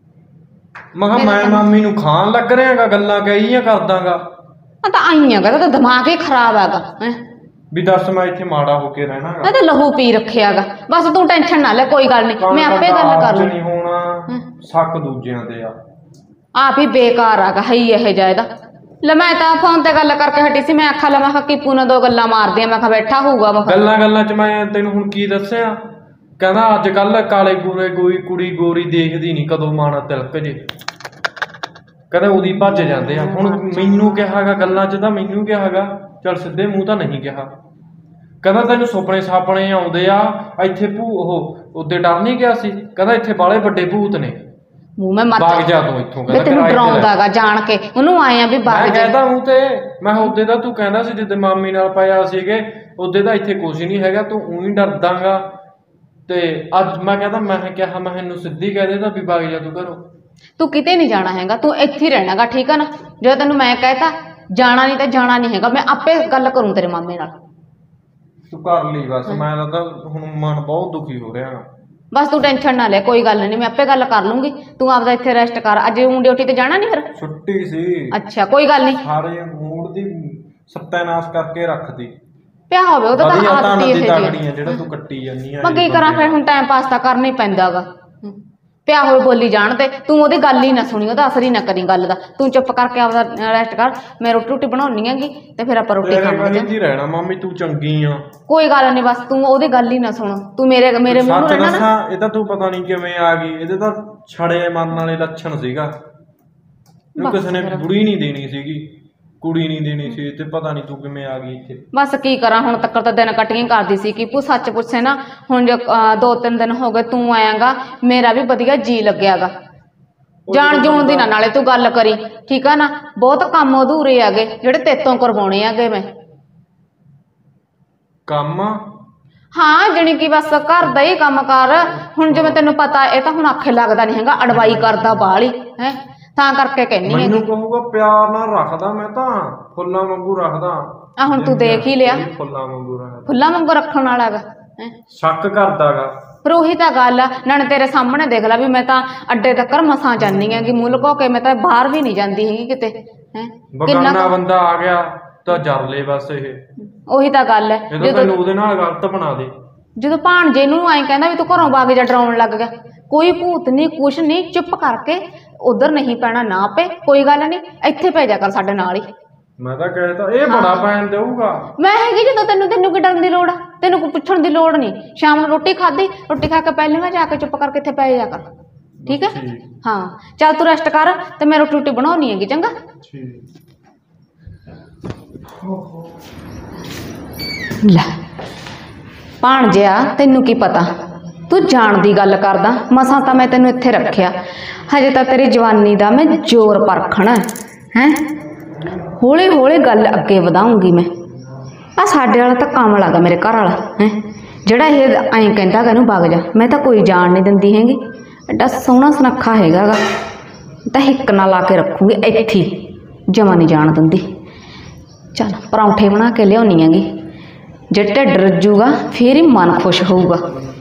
ਮੈਂ ਕਿਹਾ ਮੈਂ ਮਾਮੀ ਨੂੰ ਖਾਣ ਲੱਗ ਰਿਹਾਗਾ ਗੱਲਾਂ ਕਹੀਆਂ ਕਰਦਾਗਾ। ਆ ਤਾਂ ਆਈ ਹੈਗਾ ਤਾਂ ਦਿਮਾਗ ਹੀ ਖਰਾਬ ਹੈਗਾ ਹੈਂ ਵੀ ਦੱਸ ਮੈਂ ਇੱਥੇ ਮਾੜਾ ਹੋ ਕੇ ਰਹਿਣਾਗਾ। ਮੈਂ ਤਾਂ ਲਹੂ ਪੀ ਰੱਖਿਆਗਾ ਬਸ ਤੂੰ ਟੈਨਸ਼ਨ ਨਾ ਲੈ ਕੋਈ ਗੱਲ ਨਹੀਂ ਮੈਂ ਆਪੇ ਗੱਲ ਕਰ ਲੂੰ। ਨਹੀਂ ਹੋਣਾ ਸ਼ੱਕ ਦੂਜਿਆਂ ਤੇ ਆ ਆਪ ਹੀ ਬੇਕਾਰ ਆਗਾ ਹੈ ਹੀ ਇਹ ਜਾਇਦਾ। ਲੈ ਮੈਂ ਤਾਂ ਫੋਨ ਤੇ ਗੱਲ ਕਰਕੇ ਹਟੀ ਸੀ ਮੈਂ ਆਖਾ ਲਾ ਮੈਂ ਕਿਹਾ ਕੀਪੂ ਨਾਲ ਦੋ ਗੱਲਾਂ ਮਾਰਦੀਆਂ ਮੈਂ ਕਿਹਾ ਬੈਠਾ ਹੋਊਗਾ ਮੈਂ ਕਿਹਾ। ਗੱਲਾਂ ਗੱਲਾਂ ਚ ਮੈਂ ਤੈਨੂੰ ਹੁਣ ਕੀ ਦੱਸਿਆ। ਕਹਿੰਦਾ ਅੱਜ ਕੱਲ ਕਾਲੇ ਗੋਰੇ ਕੋਈ ਕੁੜੀ ਗੋਰੀ ਦੇਖਦੀ ਨਹੀਂ ਕਦੋਂ ਮਾਣਾ ਤਿਲਕ ਜੇ। ਕਹਿੰਦਾ ਉਹਦੀ ਭੱਜ ਜਾਂਦੇ ਆ। ਹੁਣ ਮੈਨੂੰ ਕਿਹਾਗਾ ਗੱਲਾਂ ਚ ਤਾਂ ਮੈਨੂੰ ਕਿਹਾਗਾ ਚੱਲ ਸਿੱਧੇ ਮੂੰਹ ਤਾਂ ਨਹੀਂ ਕਿਹਾ। ਕਹਿੰਦਾ ਤੈਨੂੰ ਸੁਪਨੇ ਸਾਪਣੇ ਆਉਂਦੇ ਆ ਇੱਥੇ ਭੂ ਉਹ ਉਹਦੇ ਡਰ ਨਹੀਂ ਗਿਆ ਸੀ। ਕਹਿੰਦਾ ਇੱਥੇ ਬਾਲੇ ਵੱਡੇ ਭੂਤ ਨੇ ਮੂੰਹ ਮੈਂ ਮਰ ਬਾਗ ਜਾ ਤੂੰ ਇੱਥੋਂ। ਵੇ ਤੈਨੂੰ ਡਰਾਉਂਦਾਗਾ ਜਾਣ ਕੇ ਉਹਨੂੰ ਆਏ ਆ ਵੀ ਬਾਗ ਮੈਂ ਜਾ। ਕਹਿੰਦਾ ਮੂੰਹ ਤੇ ਮੈਂ ਉਹਦੇ ਦਾ ਤੂੰ ਕਹਿੰਦਾ ਸੀ ਜਿੱਦੇ ਮਾਮੀ ਨਾਲ ਪਾਇਆ ਸੀਗੇ ਉਹਦੇ ਦਾ ਇੱਥੇ ਕੁਝ ਨਹੀਂ ਹੈਗਾ ਤੂੰ ਉਹੀ ਡਰਦਾਗਾ। ਤੇ ਅੱਜ ਮੈਂ ਕਹਿੰਦਾ ਮੈਂ ਕਿਹਾ ਮੈਂ ਇਹਨੂੰ ਸਿੱਧੀ ਕਹਿ ਦੇਦਾ ਵੀ ਬਾਗ ਜਾ ਤੂੰ ਘਰੋਂ। ਤੂੰ ਕਿਤੇ ਨਹੀਂ ਜਾਣਾ ਹੈਗਾ ਤੂੰ ਇੱਥੇ ਹੀ ਰਹਿਣਾਗਾ ਠੀਕ ਆ ਨਾ। ਜਦੋਂ ਤੈਨੂੰ ਮੈਂ ਕਹਿਤਾ ਜਾਣਾ ਨਹੀਂ ਤਾਂ ਜਾਣਾ ਨਹੀਂ ਹੈਗਾ ਮੈਂ ਆਪੇ ਗੱਲ ਕਰੂੰ ਤੇਰੇ ਮਾਮੇ ਨਾਲ। ਤੂੰ ਕਰ ਲਈ ਬਸ ਮੈਂ ਤਾਂ ਹੁਣ ਮਨ ਬਹੁਤ ਦੁਖੀ ਹੋ ਰਿਹਾ। ਬਸ ਤੂੰ ਟੈਨਸ਼ਨ ਨਾ ਲੈ ਕੋਈ ਗੱਲ ਨਹੀਂ ਮੈਂ ਆਪੇ ਗੱਲ ਕਰ ਲੂੰਗੀ ਤੂੰ ਆਪਦਾ ਇੱਥੇ ਰੈਸਟ ਕਰ। ਅੱਜ ਊਂ ਡਿਊਟੀ ਤੇ ਜਾਣਾ ਨਹੀਂ ਫਿਰ ਛੁੱਟੀ ਸੀ। ਅੱਛਾ ਕੋਈ ਗੱਲ ਨਹੀਂ ਸਾਰੇ ਮੂਡ ਦੀ ਸੱਤਿਆਨਾਸ਼ ਕਰਕੇ ਰੱਖਦੀ ਪਿਆ ਹੋਵੇ ਉਹਦਾ ਤਾਂ ਆਦਤ ਹੀ ਇਹ ਜੀ ਆ ਜਿਹੜਾ ਤੂੰ ਕੱਟੀ ਜਾਂਦੀ ਆ। ਮੈਂ ਕੀ ਕਰਾਂ ਫਿਰ ਹੁਣ ਟਾਈਮ ਪਾਸ ਤਾਂ ਕਰਨਾ ਹੀ ਪੈਂਦਾਗਾ ਪਿਆ ਹੋਵੇ ਬੋਲੀ ਜਾਣ ਤੇ ਤੂੰ ਉਹਦੀ ਗੱਲ ਹੀ ਨਾ ਸੁਣੀ ਉਹਦਾ ਅਸਰ ਹੀ ਨਾ ਕਰੀ ਗੱਲ ਦਾ। ਤੂੰ ਚੁੱਪ ਕਰਕੇ ਆਪਦਾ ਰੈਸਟ ਕਰ ਮੈਂ ਰੋਟੀ ਰੋਟੀ ਬਣਾਉਣੀ ਹੈਗੀ ਤੇ ਫਿਰ ਆਪਾਂ ਰੋਟੀ ਖਾਵਾਂਗੇ। ਤੇਰੇ ਰਹਿਣਾ ਮਾਮੀ ਤੂੰ ਚੰਗੀ ਆ ਕੋਈ ਗੱਲ ਨਹੀਂ ਬਸ ਤੂੰ ਉਹਦੀ ਗੱਲ ਹੀ ਨਾ ਸੁਣ ਤੂੰ ਮੇਰੇ ਮੇਰੇ ਮੂੰਹ ਨੂੰ ਰਹਿਣਾ ਨਾ। ਇਹ ਤਾਂ ਤੂੰ ਪਤਾ ਨਹੀਂ ਕਿਵੇਂ ਆ ਗਈ ਇਹਦੇ ਤਾਂ ਛੜੇ ਮਰਨ ਵਾਲੇ ਲੱਛਣ ਸੀਗਾ। ਕਿਸੇ ਨੇ ਬੁੜੀ ਨਹੀਂ ਦੇਣੀ ਸੀਗੀ ਕੁੜੀ ਨਹੀਂ ਦੇਣੀ ਸੀ ਤੇ ਪਤਾ ਨਹੀਂ ਤੂੰ ਕਿਵੇਂ ਆ ਗਈ ਇੱਥੇ। ਬਸ ਕੀ ਕਰਾਂ ਹੁਣ ਤੱਕ ਤਾਂ ਦਿਨ ਕੱਟੀਆਂ ਕਰਦੀ ਸੀ ਕਿ ਪੂ ਸੱਚ ਪੁੱਛੇ ਨਾ ਹੁਣ ਜੋ ਦੋ ਤਿੰਨ ਦਿਨ ਹੋ ਗਏ ਤੂੰ ਆਇਆਗਾ ਮੇਰਾ ਵੀ ਵਧੀਆ ਜੀ ਲੱਗਿਆਗਾ। ਜਾਣ ਜੂਣ ਦੀ ਨਾ ਨਾਲੇ ਤੂੰ ਗੱਲ ਕਰੀ ਠੀਕ ਆ ਨਾ। ਬਹੁਤ ਕੰਮ ਅਧੂਰੇ ਆਗੇ ਜਿਹੜੇ ਤੇਤੋਂ ਕਰਵਾਉਣੇ ਆਗੇ ਮੈਂ ਕੰਮ। ਹਾਂ ਜਣੀ ਕਿ ਬਸ ਘਰ ਦਾ ਹੀ ਕੰਮ ਕਰ। ਹੁਣ ਜਿਵੇਂ ਤੈਨੂੰ ਪਤਾ ਇਹ ਤਾਂ ਹੁਣ ਆਖੇ ਲੱਗਦਾ ਨਹੀਂ ਹੈਗਾ ਅਡਵਾਈ ਕਰਦਾ ਬਾਹਲੀ ਹੈ ਤਾਂ ਕਰਕੇ ਕਹਿੰਨੀ ਹੈ। ਮੈਨੂੰ ਕਹੂਗਾ ਪਿਆਰ ਨਾਲ ਰੱਖਦਾ ਮੈਂ ਤਾਂ ਫੁੱਲਾਂ ਵਾਂਗੂ ਰੱਖਦਾ। ਆ ਹੁਣ ਤੂੰ ਦੇਖ ਹੀ ਲਿਆ ਫੁੱਲਾਂ ਵਾਂਗੂ ਰੱਖਦਾ ਫੁੱਲਾਂ ਵਾਂਗੂ ਰੱਖਣ ਵਾਲਾ ਹੈਗਾ ਹੈ ਸ਼ੱਕ ਕਰਦਾਗਾ। ਪਰ ਉਹੀ ਤਾਂ ਗੱਲ ਆ ਨਾਲੇ ਤੇਰੇ ਸਾਹਮਣੇ ਦੇਖ ਲੈ ਵੀ ਮੈਂ ਤਾਂ ਅੱਡੇ ਤੱਕ ਮਸਾਂ ਜਾਂਦੀ ਹੈਗੀ ਮੂੰਹ ਲੁਕੋ ਕੇ ਮੈਂ ਤਾਂ ਬਾਹਰ ਵੀ ਨਹੀਂ ਜਾਂਦੀ ਹੈਗੀ ਕਿਤੇ ਹੈ। ਬਗਾਨਾ ਬੰਦਾ ਆ ਗਿਆ ਤਾਂ ਜਰ ਲੈ ਬਸ ਇਹ ਉਹੀ ਤਾਂ ਗੱਲ ਹੈ ਜਦੋਂ ਤੈਨੂੰ ਉਹਦੇ ਨਾਲ ਗਲਤ ਬਣਾ ਦੇ। ਜਦੋਂ ਭਾਣਜੇ ਨੂੰ ਆਏ ਕਹਿੰਦਾ ਵੀ ਤੂੰ ਘਰੋਂ ਬਾਗ ਜਾ ਡਰਾਉਣ ਲੱਗ ਗਿਆ ਕੋਈ ਭੂਤ ਨਹੀਂ ਕੁਛ ਨਹੀਂ ਚੁੱਪ ਕਰਕੇ ਉਧਰ ਨਹੀਂ ਪੈਣਾ ਨਾ ਪਏ ਕੋਈ ਗੱਲ ਨਹੀਂ ਇੱਥੇ ਪੈ ਜਾ ਕਰ ਸਾਡੇ ਨਾਲ ਹੀ। ਮੈਂ ਤਾਂ ਕਹਿਤਾ ਇਹ ਬੜਾ ਪੈਣ ਦੇਊਗਾ। ਮੈਂ ਹੈਗੀ ਜਦੋਂ ਤੈਨੂੰ ਤੈਨੂੰ ਕੀ ਡਰਨ ਦੀ ਲੋੜ ਆ ਤੈਨੂੰ ਕੋਈ ਪੁੱਛਣ ਦੀ ਲੋੜ ਨਹੀਂ। ਸ਼ਾਮ ਨੂੰ ਰੋਟੀ ਖਾਧੀ ਰੋਟੀ ਖਾ ਕੇ ਪਹਿਲਾਂ ਜਾ ਕੇ ਚੁੱਪ ਕਰਕੇ ਇੱਥੇ ਪੈ ਜਾ ਕਰ ਠੀਕ ਹੈ। ਹਾਂ ਚੱਲ ਤੂੰ ਰੈਸਟ ਕਰ ਤੇ ਮੈਂ ਰੋਟੀ ਰੋਟੀ ਬਣਾਉਣੀ ਹੈਗੀ ਚੰਗਾ। ਲੈ ਭਾਣਜਿਆ ਤੈਨੂੰ ਕੀ ਪਤਾ ਤੂੰ ਜਾਣ ਦੀ ਗੱਲ ਕਰਦਾ ਮਸਾਂ ਤਾਂ ਮੈਂ ਤੈਨੂੰ ਇੱਥੇ ਰੱਖਿਆ ਹਜੇ ਤਾਂ ਤੇਰੀ ਜਵਾਨੀ ਦਾ ਮੈਂ ਜ਼ੋਰ ਪਰਖਣਾ ਹੈ। ਹੌਲੀ ਹੌਲੀ ਗੱਲ ਅੱਗੇ ਵਧਾਉਂਗੀ ਮੈਂ। ਆ ਸਾਡੇ ਵਾਲਾ ਤਾਂ ਕੰਮ ਲੱਗਾ ਮੇਰੇ ਘਰ ਵਾਲਾ ਹੈ ਜਿਹੜਾ ਇਹ ਐਂ ਕਹਿੰਦਾ ਗਾ ਇਹਨੂੰ ਵਗ ਜਾ ਮੈਂ ਤਾਂ ਕੋਈ ਜਾਣ ਨਹੀਂ ਦਿੰਦੀ ਹੈਗੀ। ਐਡਾ ਸੋਹਣਾ ਸੁਨੱਖਾ ਹੈਗਾ ਗਾ ਤਾਂ ਹਿੱਕ ਨਾਲ ਲਾ ਕੇ ਰੱਖੂਗੀ ਇੱਥੇ ਜਮਾਂ ਨਹੀਂ ਜਾਣ ਦਿੰਦੀ। ਚੱਲ ਪਰੌਂਠੇ ਬਣਾ ਕੇ ਲਿਆਉਣੀ ਹੈਗੀ ਜੇ ਢਿੱਡ ਰੱਜੂਗਾ ਫੇਰ ਹੀ ਮਨ ਖੁਸ਼ ਹੋਊਗਾ।